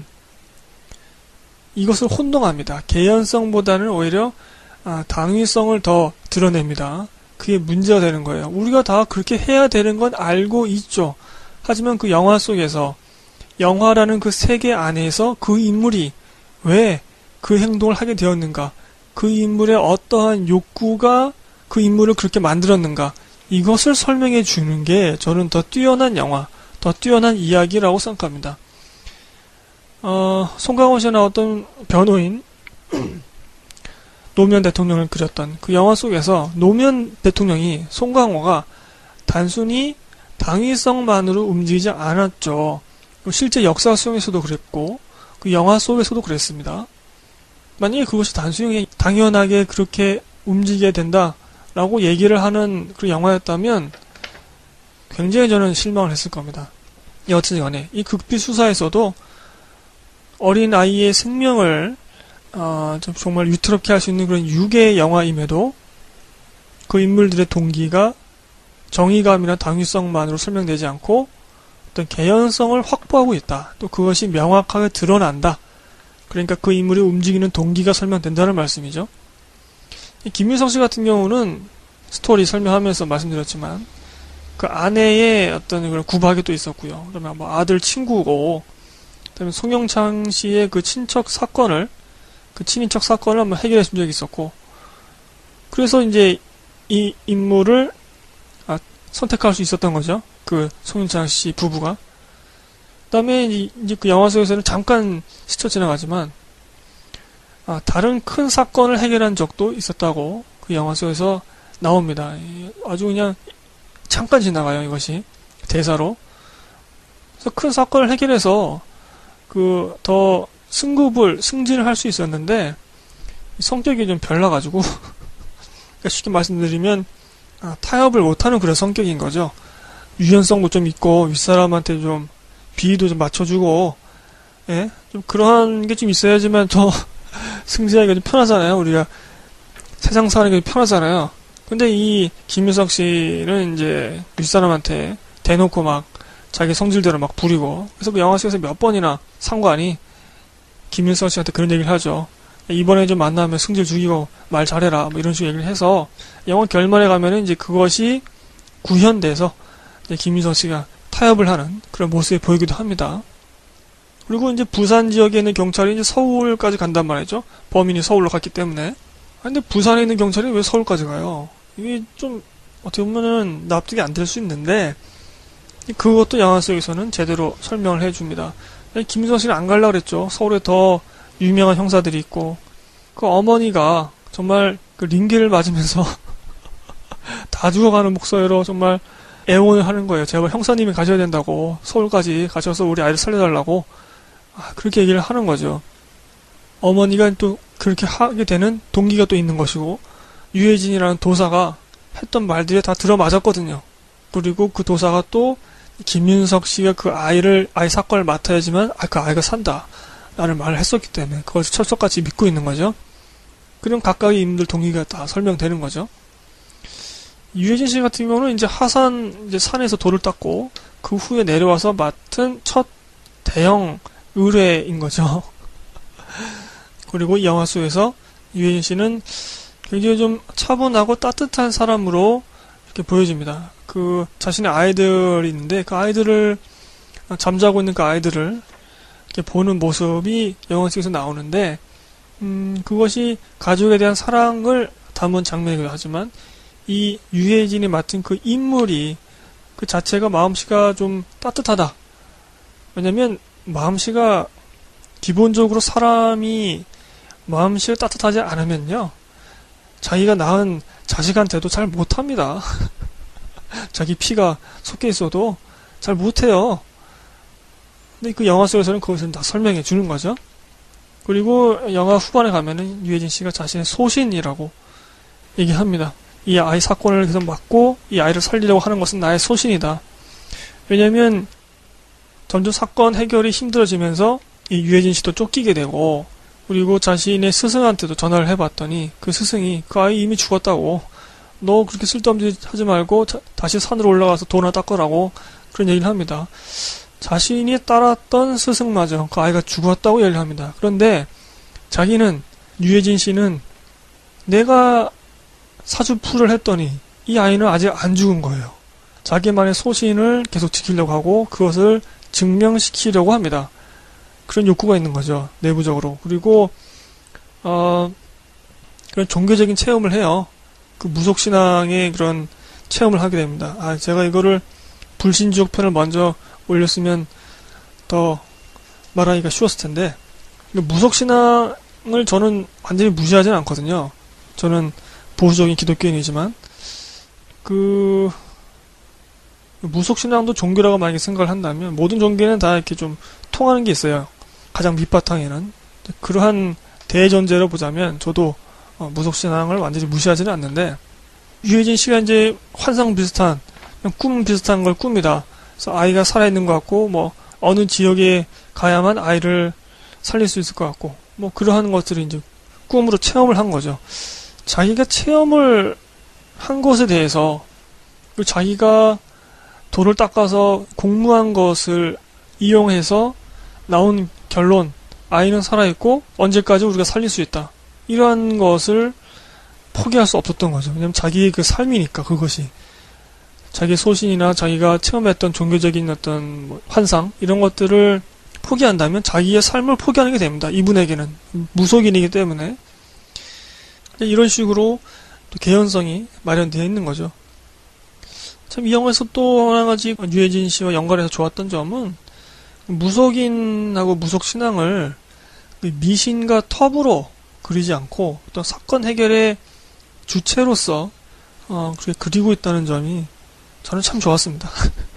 이것을 혼동합니다. 개연성보다는 오히려 아, 당위성을 더 드러냅니다. 그게 문제가 되는 거예요. 우리가 다 그렇게 해야 되는 건 알고 있죠. 하지만 그 영화 속에서 영화라는 그 세계 안에서 그 인물이 왜 그 행동을 하게 되었는가, 그 인물의 어떠한 욕구가 그 인물을 그렇게 만들었는가, 이것을 설명해 주는 게 저는 더 뛰어난 영화, 더 뛰어난 이야기라고 생각합니다. 어, 송강호 씨가 나왔던 변호인 노무현 대통령을 그렸던 그 영화 속에서 노무현 대통령이, 송강호가 단순히 당위성만으로 움직이지 않았죠. 실제 역사 속에서도 그랬고 그 영화 속에서도 그랬습니다. 만약에 그것이 단순히 당연하게 그렇게 움직여야 된다라고 얘기를 하는 그 영화였다면 굉장히 저는 실망을 했을 겁니다. 여튼 간에 이 극비 수사에서도 어린 아이의 생명을 어, 좀 정말 위태롭게 할 수 있는 그런 유괴 영화임에도 그 인물들의 동기가 정의감이나 당위성만으로 설명되지 않고 어떤 개연성을 확보하고 있다. 또 그것이 명확하게 드러난다. 그러니까 그 인물이 움직이는 동기가 설명된다는 말씀이죠. 김윤석 씨 같은 경우는 스토리 설명하면서 말씀드렸지만 그 아내의 어떤 그런 구박이 또 있었고요. 그러면 뭐 아들 친구고, 그다음에 송영창 씨의 그 친척 사건을, 그 친인척 사건을 한번 해결해 준 적이 있었고, 그래서 이제 이 인물을 아, 선택할 수 있었던 거죠. 그 송영창 씨 부부가. 그다음에 이제 그 영화 속에서는 잠깐 스쳐 지나가지만 아, 다른 큰 사건을 해결한 적도 있었다고 그 영화 속에서 나옵니다. 아주 그냥 잠깐 지나가요, 이것이 대사로. 그래서 큰 사건을 해결해서 그 더 승급을 승진을 할 수 있었는데 성격이 좀 별나가지고 그러니까 쉽게 말씀드리면 아, 타협을 못하는 그런 성격인 거죠. 유연성도 좀 있고 윗사람한테 좀 비위도 좀 맞춰주고, 예? 좀 그런 게 좀 있어야지만 더 승진하기가 좀 편하잖아요. 우리가 세상 사는 게 좀 편하잖아요. 근데 이 김윤석 씨는 이제 윗사람한테 대놓고 막 자기 성질대로 막 부리고, 그래서 그 영화 속에서 몇 번이나 상관이 김윤석 씨한테 그런 얘기를 하죠. 이번에 좀 만나면 승질 죽이고 말 잘해라, 뭐 이런 식으로 얘기를 해서 영화 결말에 가면은 이제 그것이 구현돼서 이제 김윤석 씨가 타협을 하는 그런 모습이 보이기도 합니다. 그리고 이제 부산 지역에 있는 경찰이 이제 서울까지 간단 말이죠. 범인이 서울로 갔기 때문에. 근데 부산에 있는 경찰이 왜 서울까지 가요? 이게 좀 어떻게 보면은 납득이 안 될 수 있는데 그것도 영화 속에서는 제대로 설명을 해줍니다. 김윤석 씨는 안 가려고 그랬죠. 서울에 더 유명한 형사들이 있고 그 어머니가 정말 그 링기를 맞으면서 다 죽어가는 목소리로 정말 애원을 하는 거예요. 제발 형사님이 가셔야 된다고, 서울까지 가셔서 우리 아이를 살려달라고, 아, 그렇게 얘기를 하는 거죠. 어머니가 또 그렇게 하게 되는 동기가 또 있는 것이고, 유해진이라는 도사가 했던 말들이 다 들어맞았거든요. 그리고 그 도사가 또 김윤석 씨가 그 아이를, 아이 사건을 맡아야지만 아, 그 아이가 산다 라는 말을 했었기 때문에 그걸 철석같이 믿고 있는 거죠. 그럼 각각의 인물 동기가 다 설명되는 거죠. 유해진 씨 같은 경우는 이제 하산, 이제 산에서 돌을 닦고, 그 후에 내려와서 맡은 첫 대형 의뢰인 거죠. 그리고 이 영화 속에서 유해진 씨는 굉장히 좀 차분하고 따뜻한 사람으로 이렇게 보여집니다. 그, 자신의 아이들이 있는데, 그 아이들을, 잠자고 있는 그 아이들을 이렇게 보는 모습이 영화 속에서 나오는데, 음, 그것이 가족에 대한 사랑을 담은 장면이기도 하지만, 이 유해진이 맡은 그 인물이 그 자체가 마음씨가 좀 따뜻하다. 왜냐면 마음씨가 기본적으로 사람이 마음씨가 따뜻하지 않으면요, 자기가 낳은 자식한테도 잘 못합니다. 자기 피가 섞여 있어도 잘 못해요. 근데 그 영화 속에서는 그것을 다 설명해 주는 거죠. 그리고 영화 후반에 가면은 유해진 씨가 자신의 소신이라고 얘기합니다. 이 아이 사건을 계속 막고 이 아이를 살리려고 하는 것은 나의 소신이다. 왜냐면 점점 사건 해결이 힘들어지면서 이 유해진 씨도 쫓기게 되고, 그리고 자신의 스승한테도 전화를 해봤더니 그 스승이 그 아이 이미 죽었다고, 너 그렇게 쓸데없는 짓 하지 말고 자, 다시 산으로 올라가서 돈을 닦으라고 그런 얘기를 합니다. 자신이 따랐던 스승마저 그 아이가 죽었다고 얘기를 합니다. 그런데 자기는, 유해진 씨는 내가 사주풀을 했더니 이 아이는 아직 안 죽은 거예요. 자기만의 소신을 계속 지키려고 하고 그것을 증명시키려고 합니다. 그런 욕구가 있는 거죠, 내부적으로. 그리고 어, 그런 종교적인 체험을 해요. 그 무속신앙의 그런 체험을 하게 됩니다. 아, 제가 이거를 불신지옥 편을 먼저 올렸으면 더 말하기가 쉬웠을 텐데, 무속신앙을 저는 완전히 무시하진 않거든요. 저는 보수적인 기독교인이지만, 그 무속신앙도 종교라고 만약에 생각을 한다면 모든 종교는 다 이렇게 좀 통하는 게 있어요. 가장 밑바탕에는. 그러한 대전제로 보자면 저도 어, 무속신앙을 완전히 무시하지는 않는데, 유해진 씨가 이제 환상 비슷한, 꿈 비슷한 걸 꿉니다. 그래서 아이가 살아있는 것 같고, 뭐 어느 지역에 가야만 아이를 살릴 수 있을 것 같고, 뭐 그러한 것들을 이제 꿈으로 체험을 한 거죠. 자기가 체험을 한 것에 대해서, 그리고 자기가 돌을 닦아서 공무한 것을 이용해서 나온 결론, 아이는 살아있고 언제까지 우리가 살릴 수 있다, 이러한 것을 포기할 수 없었던 거죠. 왜냐면 자기의 그 삶이니까, 그것이 자기의 소신이나 자기가 체험했던 종교적인 어떤 뭐 환상, 이런 것들을 포기한다면 자기의 삶을 포기하는 게 됩니다. 이분에게는 무속인이기 때문에. 이런 식으로 또 개연성이 마련되어 있는 거죠. 참, 이 영화에서 또 하나 가지 유해진 씨와 연관해서 좋았던 점은, 무속인하고 무속신앙을 미신과 텁으로 그리지 않고 어떤 사건 해결의 주체로서 어, 그렇게 그리고 있다는 점이 저는 참 좋았습니다.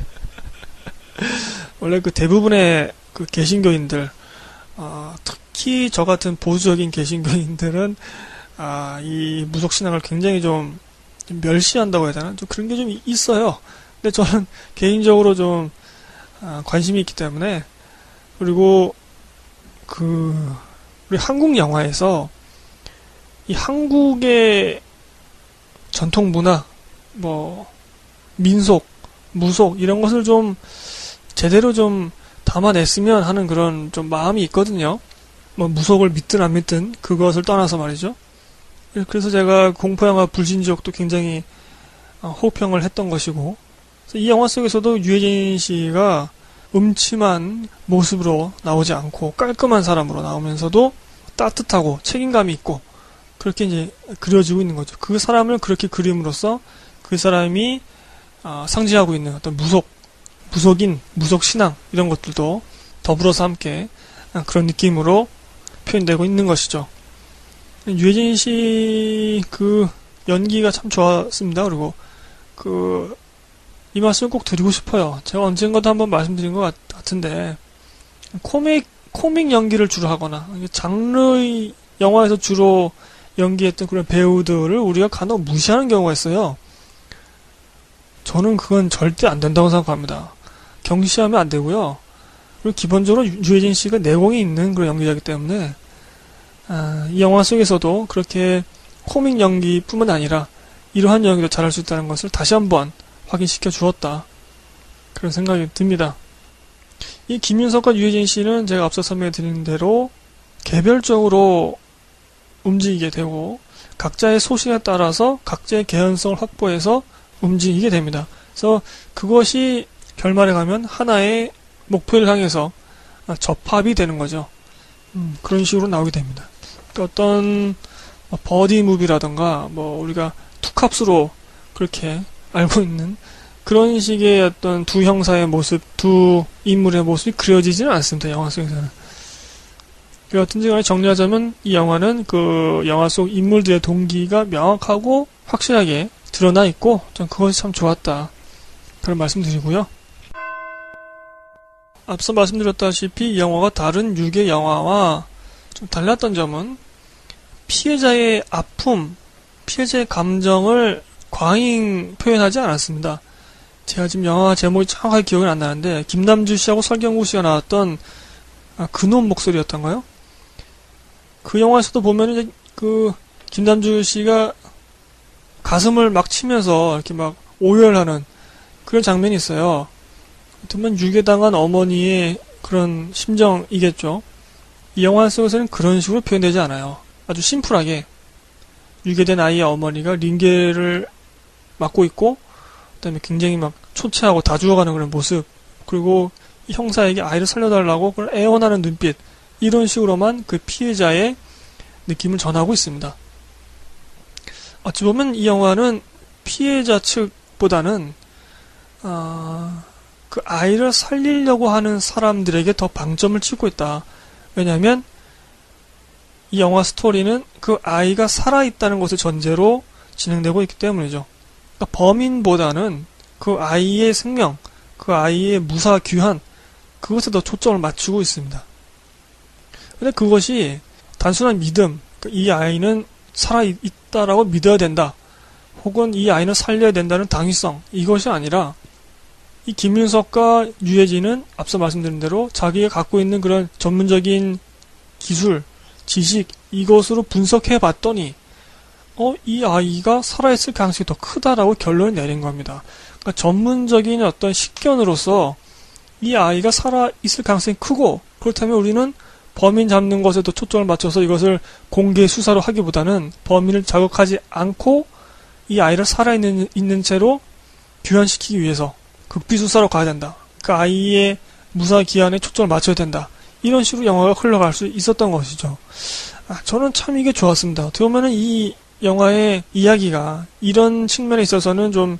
원래 그 대부분의 그 개신교인들, 어, 특히 저 같은 보수적인 개신교인들은 아, 이 무속신앙을 굉장히 좀, 좀 멸시한다고 해야 되나? 좀 그런 게 좀 있어요. 근데 저는 개인적으로 좀 아, 관심이 있기 때문에. 그리고 그 우리 한국 영화에서 이 한국의 전통 문화, 뭐 민속, 무속, 이런 것을 좀 제대로 좀 담아냈으면 하는 그런 좀 마음이 있거든요. 뭐 무속을 믿든 안 믿든 그것을 떠나서 말이죠. 그래서 제가 공포영화 불신지옥도 굉장히 호평을 했던 것이고, 이 영화 속에서도 유해진 씨가 음침한 모습으로 나오지 않고 깔끔한 사람으로 나오면서도 따뜻하고 책임감이 있고, 그렇게 이제 그려지고 있는 거죠. 그 사람을 그렇게 그림으로써 그 사람이 어, 상징하고 있는 어떤 무속, 무속인, 무속신앙, 이런 것들도 더불어서 함께 그런 느낌으로 표현되고 있는 것이죠. 유해진 씨 그 연기가 참 좋았습니다. 그리고 그 이 말씀을 꼭 드리고 싶어요. 제가 언젠가도 한번 말씀드린 것 같은데, 코믹 코믹 연기를 주로 하거나 장르의 영화에서 주로 연기했던 그런 배우들을 우리가 간혹 무시하는 경우가 있어요. 저는 그건 절대 안 된다고 생각합니다. 경시하면 안 되고요. 그리고 기본적으로 유해진 씨가 내공이 있는 그런 연기자이기 때문에 아, 이 영화 속에서도 그렇게 코믹 연기뿐만 아니라 이러한 연기도 잘할 수 있다는 것을 다시 한번 확인시켜 주었다, 그런 생각이 듭니다. 이 김윤석과 유해진 씨는 제가 앞서 설명해 드린 대로 개별적으로 움직이게 되고 각자의 소신에 따라서 각자의 개연성을 확보해서 움직이게 됩니다. 그래서 그것이 결말에 가면 하나의 목표를 향해서 접합이 되는 거죠. 음, 그런 식으로 나오게 됩니다. 그러니까 어떤 버디 무비라던가 뭐 우리가 투캅스로 그렇게 알고 있는 그런 식의 어떤 두 형사의 모습, 두 인물의 모습이 그려지지는 않습니다. 영화 속에서는. 여하튼지 간에 정리하자면 이 영화는 그 영화 속 인물들의 동기가 명확하고 확실하게 드러나 있고 전 그것이 참 좋았다. 그런 말씀 드리고요. 앞서 말씀드렸다시피 이 영화가 다른 유괴 영화와 좀 달랐던 점은 피해자의 아픔, 피해자의 감정을 과잉 표현하지 않았습니다. 제가 지금 영화 제목이 정확하게 기억이 안 나는데 김남주 씨하고 설경구 씨가 나왔던 아, 그놈 목소리였던가요? 그 영화에서도 보면 이제 그 김남주 씨가 가슴을 막 치면서 이렇게 막 오열하는 그런 장면이 있어요. 정말 유괴당한 어머니의 그런 심정이겠죠. 이 영화 속에서는 그런 식으로 표현되지 않아요. 아주 심플하게 유괴된 아이의 어머니가 링게를 맡고 있고 그 다음에 굉장히 막 초췌하고 다 죽어가는 그런 모습, 그리고 형사에게 아이를 살려달라고 그런 애원하는 눈빛, 이런 식으로만 그 피해자의 느낌을 전하고 있습니다. 어찌 보면 이 영화는 피해자 측보다는 어, 그 아이를 살리려고 하는 사람들에게 더 방점을 찍고 있다. 왜냐하면 이 영화 스토리는 그 아이가 살아있다는 것을 전제로 진행되고 있기 때문이죠. 그러니까 범인보다는 그 아이의 생명, 그 아이의 무사 귀환, 그것에 더 초점을 맞추고 있습니다. 근데 그것이 단순한 믿음, 이 아이는 살아있다라고 믿어야 된다, 혹은 이 아이는 살려야 된다는 당위성, 이것이 아니라 이 김윤석과 유해진은 앞서 말씀드린 대로 자기가 갖고 있는 그런 전문적인 기술, 지식, 이것으로 분석해 봤더니 어, 이 아이가 살아있을 가능성이 더 크다라고 결론을 내린 겁니다. 그러니까 전문적인 어떤 식견으로서 이 아이가 살아있을 가능성이 크고, 그렇다면 우리는 범인 잡는 것에 더 초점을 맞춰서 이것을 공개 수사로 하기보다는 범인을 자극하지 않고 이 아이를 살아있는 있는 채로 귀환시키기 위해서 극비수사로 가야 된다. 그 아이의 무사 기한에 초점을 맞춰야 된다. 이런 식으로 영화가 흘러갈 수 있었던 것이죠. 아, 저는 참 이게 좋았습니다. 어떻게 보면은 이 영화의 이야기가 이런 측면에 있어서는 좀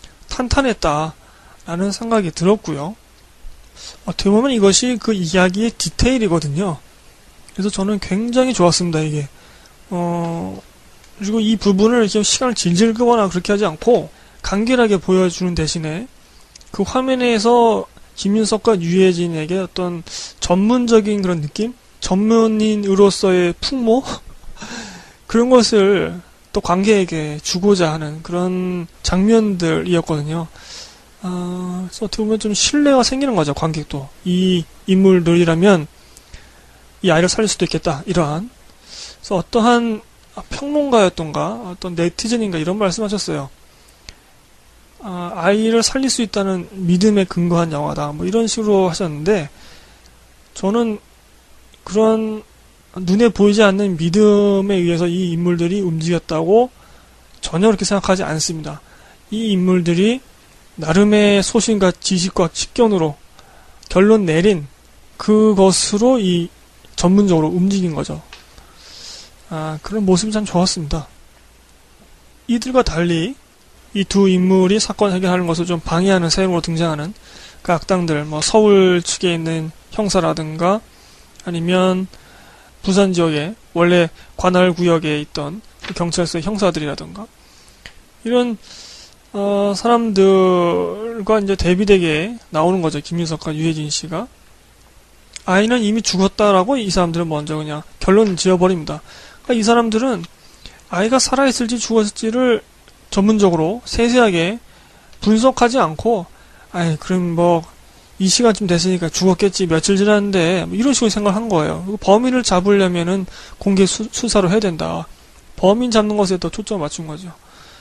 탄탄했다라는 생각이 들었고요. 어떻게 보면 이것이 그 이야기의 디테일이거든요. 그래서 저는 굉장히 좋았습니다, 이게. 어, 그리고 이 부분을 이렇게 시간을 질질 끄거나 그렇게 하지 않고 간결하게 보여주는 대신에 그 화면에서 김윤석과 유해진에게 어떤 전문적인 그런 느낌? 전문인으로서의 풍모? 그런 것을 또 관객에게 주고자 하는 그런 장면들이었거든요. 아, 그래서 어떻게 보면 좀 신뢰가 생기는 거죠, 관객도. 이 인물들이라면 이 아이를 살릴 수도 있겠다, 이러한. 그래서 어떠한 평론가였던가, 어떤 네티즌인가 이런 말씀 하셨어요. 아, 아이를 살릴 수 있다는 믿음에 근거한 영화다, 뭐 이런 식으로 하셨는데, 저는 그런 눈에 보이지 않는 믿음에 의해서 이 인물들이 움직였다고 전혀 그렇게 생각하지 않습니다. 이 인물들이 나름의 소신과 지식과 식견으로 결론 내린 그것으로 이 전문적으로 움직인 거죠. 아, 그런 모습이 참 좋았습니다. 이들과 달리 이 두 인물이 사건 해결하는 것을 좀 방해하는 새로 등장하는 그 악당들, 뭐 서울 측에 있는 형사라든가 아니면 부산 지역에 원래 관할 구역에 있던 그 경찰서 형사들이라든가 이런 어, 사람들과 이제 대비되게 나오는 거죠. 김윤석과 유해진 씨가. 아이는 이미 죽었다라고 이 사람들은 먼저 그냥 결론 지어버립니다. 그러니까 이 사람들은 아이가 살아있을지 죽었을지를 전문적으로 세세하게 분석하지 않고, 아이, 그럼 뭐, 이 시간쯤 됐으니까 죽었겠지, 며칠 지났는데, 뭐 이런 식으로 생각한 거예요. 그리고 범인을 잡으려면은 공개 수, 수사로 해야 된다. 범인 잡는 것에 더 초점을 맞춘 거죠.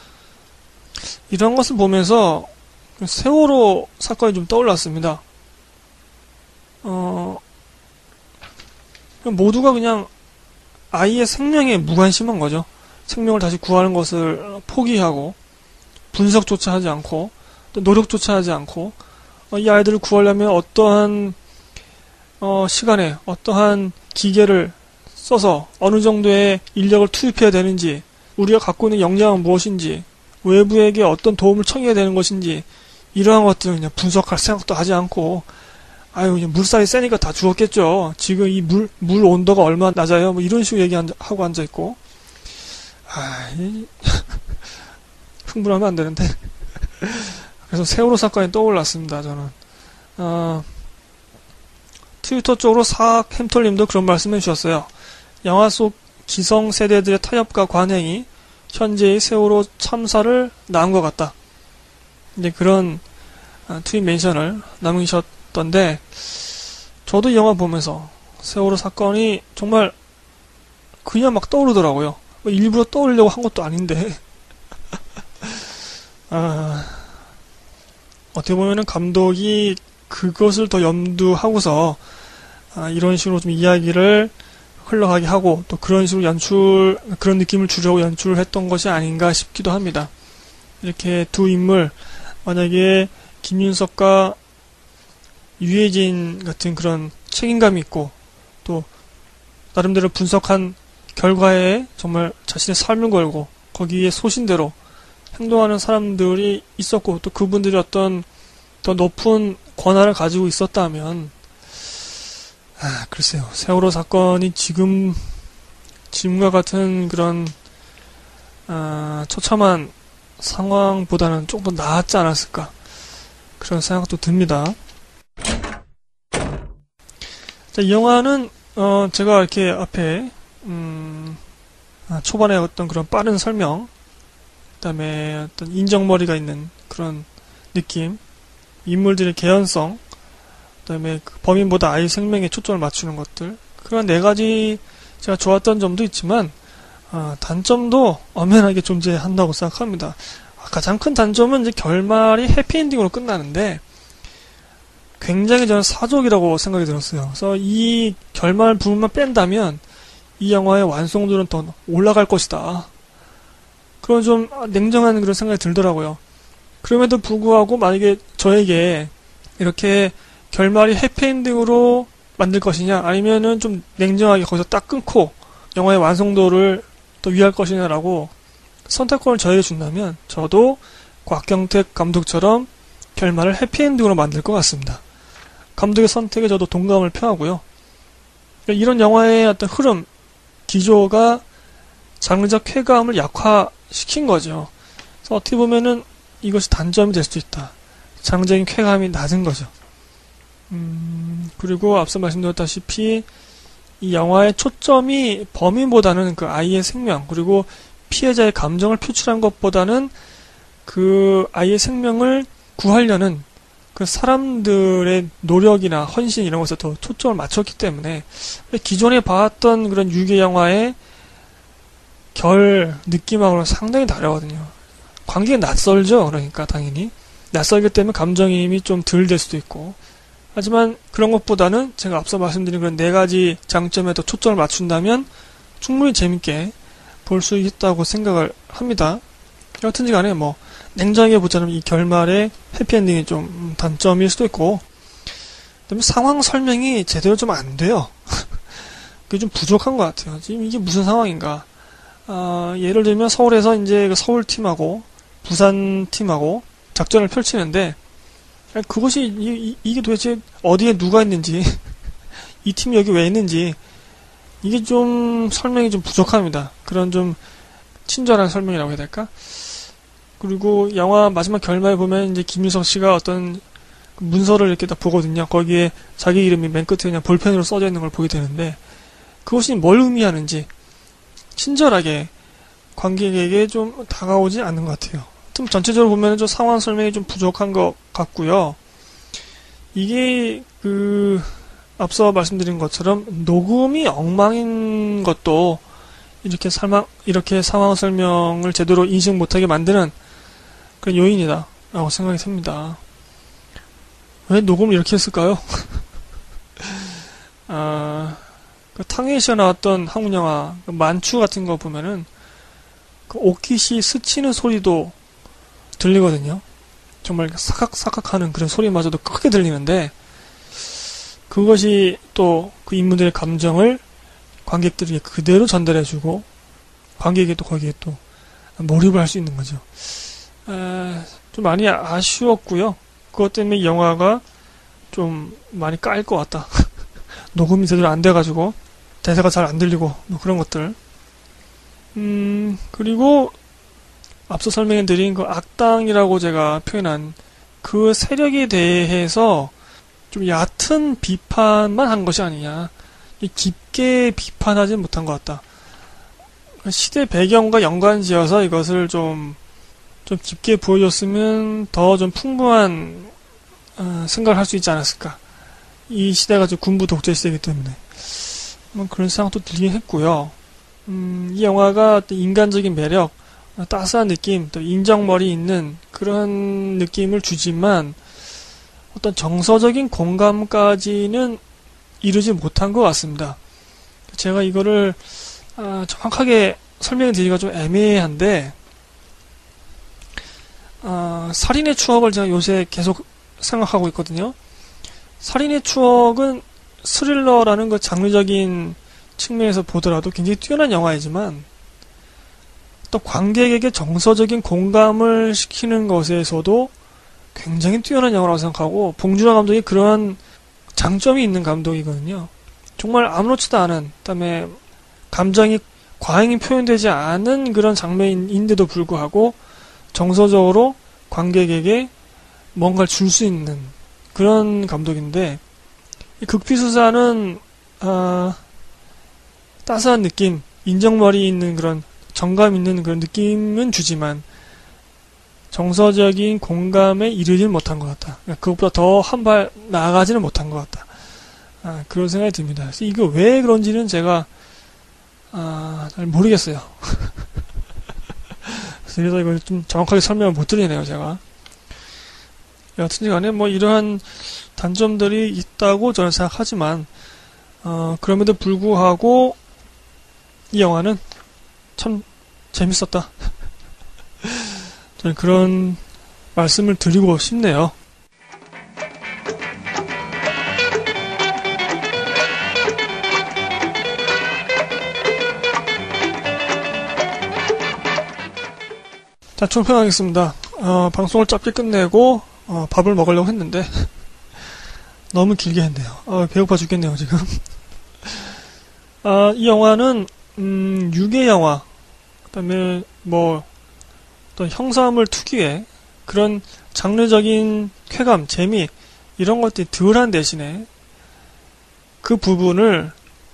이런 것을 보면서 세월호 사건이 좀 떠올랐습니다. 어, 모두가 그냥 아이의 생명에 무관심한 거죠. 생명을 다시 구하는 것을 포기하고 분석조차 하지 않고 또 노력조차 하지 않고 어, 이 아이들을 구하려면 어떠한 어, 시간에 어떠한 기계를 써서 어느 정도의 인력을 투입해야 되는지, 우리가 갖고 있는 역량은 무엇인지, 외부에게 어떤 도움을 청해야 되는 것인지, 이러한 것들을 그냥 분석할 생각도 하지 않고 아유, 그냥 물살이 세니까 다 죽었겠죠. 지금 이 물, 물 온도가 얼마나 낮아요? 뭐 이런 식으로 얘기하고 앉아있고. 아, 이, 흥분하면 안 되는데. 그래서 세월호 사건이 떠올랐습니다, 저는. 어, 트위터 쪽으로 사학 햄털님도 그런 말씀 해주셨어요. 영화 속 기성 세대들의 타협과 관행이 현재의 세월호 참사를 낳은 것 같다. 이제 그런 어, 트윗 멘션을 남기셨던데, 저도 이 영화 보면서 세월호 사건이 정말 그냥 막 떠오르더라고요. 뭐 일부러 떠올리려고 한 것도 아닌데. 아, 어떻게 보면은 감독이 그것을 더 염두하고서 아, 이런 식으로 좀 이야기를 흘러가게 하고 또 그런 식으로 연출, 그런 느낌을 주려고 연출을 했던 것이 아닌가 싶기도 합니다. 이렇게 두 인물, 만약에 김윤석과 유해진 같은 그런 책임감이 있고 또 나름대로 분석한 결과에 정말 자신의 삶을 걸고 거기에 소신대로 행동하는 사람들이 있었고 또 그분들이 어떤 더 높은 권한을 가지고 있었다면 아 글쎄요 세월호 사건이 지금 지금과 같은 그런 아, 처참한 상황보다는 조금 더 나았지 않았을까 그런 생각도 듭니다. 자, 이 영화는 어, 제가 이렇게 앞에 음, 아, 초반에 어떤 그런 빠른 설명, 그다음에 어떤 인정머리가 있는 그런 느낌, 인물들의 개연성, 그다음에 그 범인보다 아이 생명에 초점을 맞추는 것들, 그런 네 가지 제가 좋았던 점도 있지만 어, 단점도 엄연하게 존재한다고 생각합니다. 가장 큰 단점은 이제 결말이 해피엔딩으로 끝나는데 굉장히 저는 사족이라고 생각이 들었어요. 그래서 이 결말 부분만 뺀다면 이 영화의 완성도는 더 올라갈 것이다. 그런 좀 냉정한 그런 생각이 들더라고요. 그럼에도 불구하고 만약에 저에게 이렇게 결말이 해피엔딩으로 만들 것이냐 아니면은 좀 냉정하게 거기서 딱 끊고 영화의 완성도를 더 위할 것이냐라고 선택권을 저에게 준다면 저도 곽경택 감독처럼 결말을 해피엔딩으로 만들 것 같습니다. 감독의 선택에 저도 동감을 표하고요. 이런 영화의 어떤 흐름, 기조가 장르적 쾌감을 약화시킨 거죠. 그래서 어떻게 보면은 이것이 단점이 될 수도 있다. 장르적인 쾌감이 낮은 거죠. 음, 그리고 앞서 말씀드렸다시피 이 영화의 초점이 범인보다는 그 아이의 생명, 그리고 피해자의 감정을 표출한 것보다는 그 아이의 생명을 구하려는 그 사람들의 노력이나 헌신 이런 것에 더 초점을 맞췄기 때문에 기존에 봐왔던 그런 유괴 영화의 결 느낌하고는 상당히 다르거든요. 관객이 낯설죠. 그러니까 당연히 낯설기 때문에 감정이입이 좀 덜 될 수도 있고 하지만 그런 것보다는 제가 앞서 말씀드린 그런 네 가지 장점에 더 초점을 맞춘다면 충분히 재밌게 볼 수 있다고 생각을 합니다. 여튼지 간에 뭐 냉정하게 보자면 이 결말의 해피엔딩이 좀 단점일 수도 있고 그다음에 상황 설명이 제대로 좀 안 돼요. 그게 좀 부족한 것 같아요. 지금 이게 무슨 상황인가? 아, 예를 들면 서울에서 이제 서울 팀하고 부산 팀하고 작전을 펼치는데 그것이 이, 이, 이게 도대체 어디에 누가 있는지 이 팀이 여기 왜 있는지 이게 좀 설명이 좀 부족합니다. 그런 좀 친절한 설명이라고 해야 될까? 그리고 영화 마지막 결말에 보면 이제 김유석 씨가 어떤 문서를 이렇게 딱 보거든요. 거기에 자기 이름이 맨 끝에 그냥 볼펜으로 써져 있는 걸 보게 되는데 그것이 뭘 의미하는지 친절하게 관객에게 좀 다가오지 않는 것 같아요. 하여튼 전체적으로 보면 좀 상황 설명이 좀 부족한 것 같고요. 이게 그 앞서 말씀드린 것처럼 녹음이 엉망인 것도 이렇게 상황, 이렇게 상황 설명을 제대로 인식 못하게 만드는 그런 요인이다 라고 생각이 듭니다. 왜 녹음을 이렇게 했을까요? 아, 그 탕웨이시가 나왔던 한국 영화 그 만추 같은 거 보면은 그 옷깃이 스치는 소리도 들리거든요. 정말 사각사각 하는 그런 소리마저도 크게 들리는데 그것이 또 그 인물들의 감정을 관객들에게 그대로 전달해주고 관객에게 또 거기에 또 몰입을 할 수 있는 거죠. 에, 좀 많이 아쉬웠고요. 그것 때문에 영화가 좀 많이 까일 것 같다. 녹음이 제대로 안 돼가지고 대사가 잘 안 들리고 뭐 그런 것들. 음 그리고 앞서 설명해드린 그 악당이라고 제가 표현한 그 세력에 대해서 좀 얕은 비판만 한 것이 아니냐. 깊게 비판하지 못한 것 같다. 시대 배경과 연관지어서 이것을 좀, 좀 깊게 보여줬으면 더 좀 풍부한 어, 생각을 할 수 있지 않았을까. 이 시대가 좀 군부 독재 시대이기 때문에. 뭐 그런 생각도 들긴 했고요. 음, 이 영화가 인간적인 매력, 따스한 느낌, 또 인정머리 있는 그런 느낌을 주지만 어떤 정서적인 공감까지는 이루지 못한 것 같습니다. 제가 이거를 아, 정확하게 설명드리기가 좀 애매한데 아, 살인의 추억을 제가 요새 계속 생각하고 있거든요. 살인의 추억은 스릴러라는 그 장르적인 측면에서 보더라도 굉장히 뛰어난 영화이지만 또 관객에게 정서적인 공감을 시키는 것에서도 굉장히 뛰어난 영화라고 생각하고 봉준호 감독이 그런 장점이 있는 감독이거든요. 정말 아무렇지도 않은, 그다음에 감정이 과잉이 표현되지 않은 그런 장면인데도 불구하고 정서적으로 관객에게 뭔가를 줄 수 있는 그런 감독인데 이 극피수사는 아, 따스한 느낌, 인정머리 있는 그런 정감 있는 그런 느낌은 주지만 정서적인 공감에 이르지는 못한 것 같다. 그러니까 그것보다 더 한 발 나아가지는 못한 것 같다. 아, 그런 생각이 듭니다. 그래서 이거 왜 그런지는 제가 아, 잘 모르겠어요. 그래서 이걸 좀 정확하게 설명을 못 드리네요, 제가. 여하튼 간에 뭐 이러한 단점들이 있다고 저는 생각하지만 어, 그럼에도 불구하고 이 영화는 참 재밌었다. 저는 그런 말씀을 드리고 싶네요. 자, 총평하겠습니다. 어, 방송을 짧게 끝내고 어, 밥을 먹으려고 했는데 너무 길게 했네요. 어, 배고파 죽겠네요, 지금. 아, 이 영화는 음, 유괴 영화, 그 다음에 뭐 어떤 형사물 특유의 그런 장르적인 쾌감, 재미 이런 것들이 덜한 대신에 그 부분을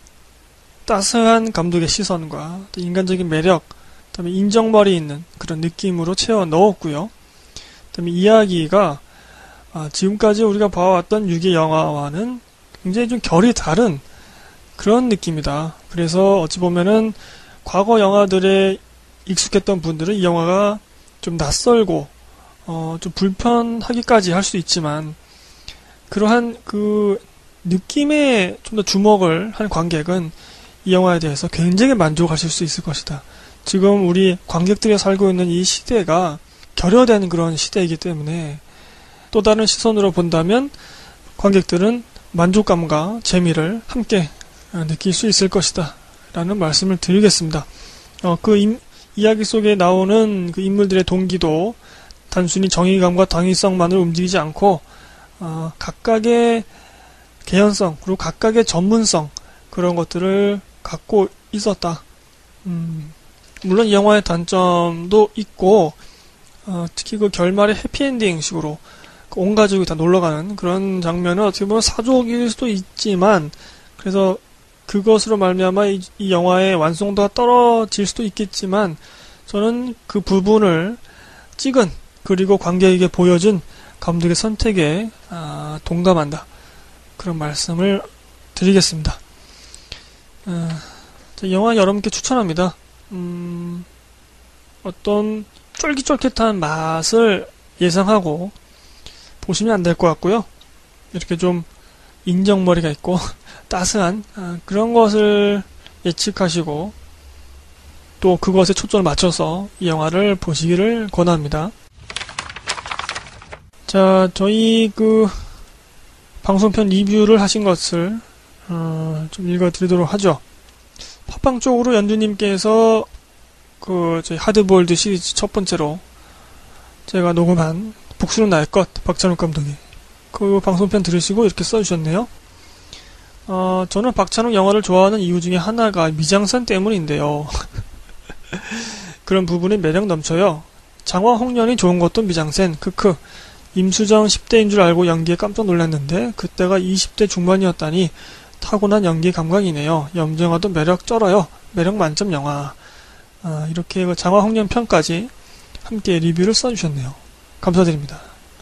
따스한 감독의 시선과 또 인간적인 매력, 그 다음에 인정머리 있는 그런 느낌으로 채워 넣었고요. 그 다음에 이야기가 아, 지금까지 우리가 봐왔던 유괴 영화와는 굉장히 좀 결이 다른 그런 느낌이다. 그래서 어찌 보면은 과거 영화들에 익숙했던 분들은 이 영화가 좀 낯설고 어, 좀 불편하기까지 할 수 있지만 그러한 그 느낌에 좀 더 주목을 한 관객은 이 영화에 대해서 굉장히 만족하실 수 있을 것이다. 지금 우리 관객들이 살고 있는 이 시대가 결여된 그런 시대이기 때문에 또 다른 시선으로 본다면 관객들은 만족감과 재미를 함께 느낄 수 있을 것이다 라는 말씀을 드리겠습니다. 어, 그 임, 이야기 속에 나오는 그 인물들의 동기도 단순히 정의감과 당위성만으로 움직이지 않고 어, 각각의 개연성 그리고 각각의 전문성 그런 것들을 갖고 있었다. 음, 물론 이 영화의 단점도 있고 어, 특히 그 결말의 해피엔딩 식으로 온 가족이 다 놀러가는 그런 장면은 어떻게 보면 사족일 수도 있지만 그래서 그것으로 말미암아 이, 이 영화의 완성도가 떨어질 수도 있겠지만 저는 그 부분을 찍은 그리고 관객에게 보여준 감독의 선택에 아, 동감한다. 그런 말씀을 드리겠습니다. 어, 영화 여러분께 추천합니다. 음, 어떤 쫄깃쫄깃한 맛을 예상하고 보시면 안 될 것 같고요. 이렇게 좀 인정머리가 있고 따스한 아, 그런 것을 예측하시고 또 그것에 초점을 맞춰서 이 영화를 보시기를 권합니다. 자, 저희 그 방송편 리뷰를 하신 것을 어, 좀 읽어드리도록 하죠. 팟빵 쪽으로 연두님께서 그 저희 하드보일드 시리즈 첫 번째로 제가 녹음한 복수는 나의 것 박찬욱 감독이 그 방송편 들으시고 이렇게 써주셨네요. 어, 저는 박찬욱 영화를 좋아하는 이유 중에 하나가 미장센 때문인데요. 그런 부분이 매력 넘쳐요. 장화 홍련이 좋은 것도 미장센. 크크. 임수정 십 대인 줄 알고 연기에 깜짝 놀랐는데 그때가 이십 대 중반이었다니 타고난 연기 감각이네요. 염정아도 매력 쩔어요. 매력 만점 영화. 아, 이렇게 그 장화 홍련 편까지 함께 리뷰를 써주셨네요. 감사드립니다.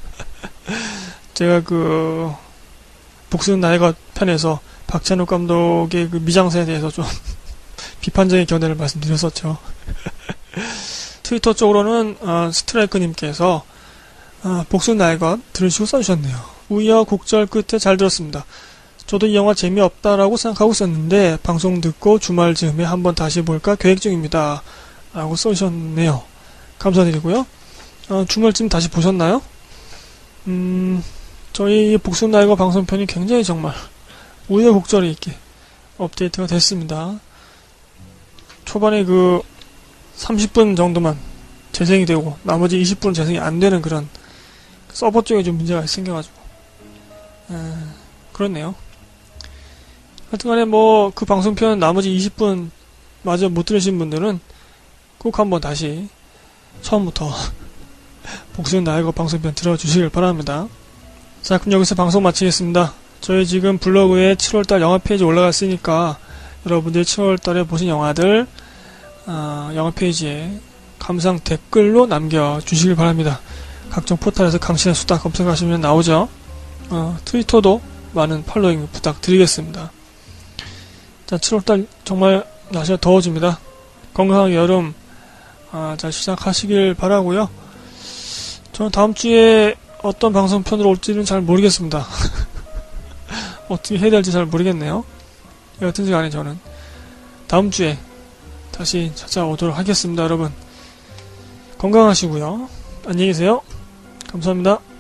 제가 그 복수는 나의 것 편에서 박찬욱 감독의 그 미장센에 대해서 좀 비판적인 견해를 말씀드렸었죠. 트위터 쪽으로는 어, 스트라이크님께서 어, 복수는 나의 것 들으시고 써주셨네요. 우여곡절 끝에 잘 들었습니다. 저도 이 영화 재미없다라고 생각하고 있었는데 방송 듣고 주말 즈음에 한번 다시 볼까 계획 중입니다. 라고 써주셨네요. 감사드리고요. 어, 주말쯤 다시 보셨나요? 음, 저희 복수는 나의 것 방송편이 굉장히 정말 우여곡절이 있게 업데이트가 됐습니다. 초반에 그 삼십 분 정도만 재생이 되고 나머지 이십 분은 재생이 안 되는 그런 서버 쪽에 좀 문제가 생겨가지고 에, 그렇네요. 하여튼간에 뭐 그 방송편 나머지 이십 분 마저 못 들으신 분들은 꼭 한번 다시 처음부터 복수는 나의 것 방송편 들어주시길 바랍니다. 자, 그럼 여기서 방송 마치겠습니다. 저희 지금 블로그에 칠월달 영화 페이지 올라갔으니까 여러분들이 칠월달에 보신 영화들 어, 영화 페이지에 감상 댓글로 남겨주시길 바랍니다. 각종 포털에서 강신의 수다 검색하시면 나오죠. 어, 트위터도 많은 팔로잉 부탁드리겠습니다. 자, 칠월달 정말 날씨가 더워집니다. 건강한 여름 아, 잘 시작하시길 바라고요. 저는 다음주에 어떤 방송편으로 올지는 잘 모르겠습니다. 어떻게 해야 될지 잘 모르겠네요. 여튼지 간에 저는 다음주에 다시 찾아오도록 하겠습니다. 여러분 건강하시고요. 안녕히 계세요. 감사합니다.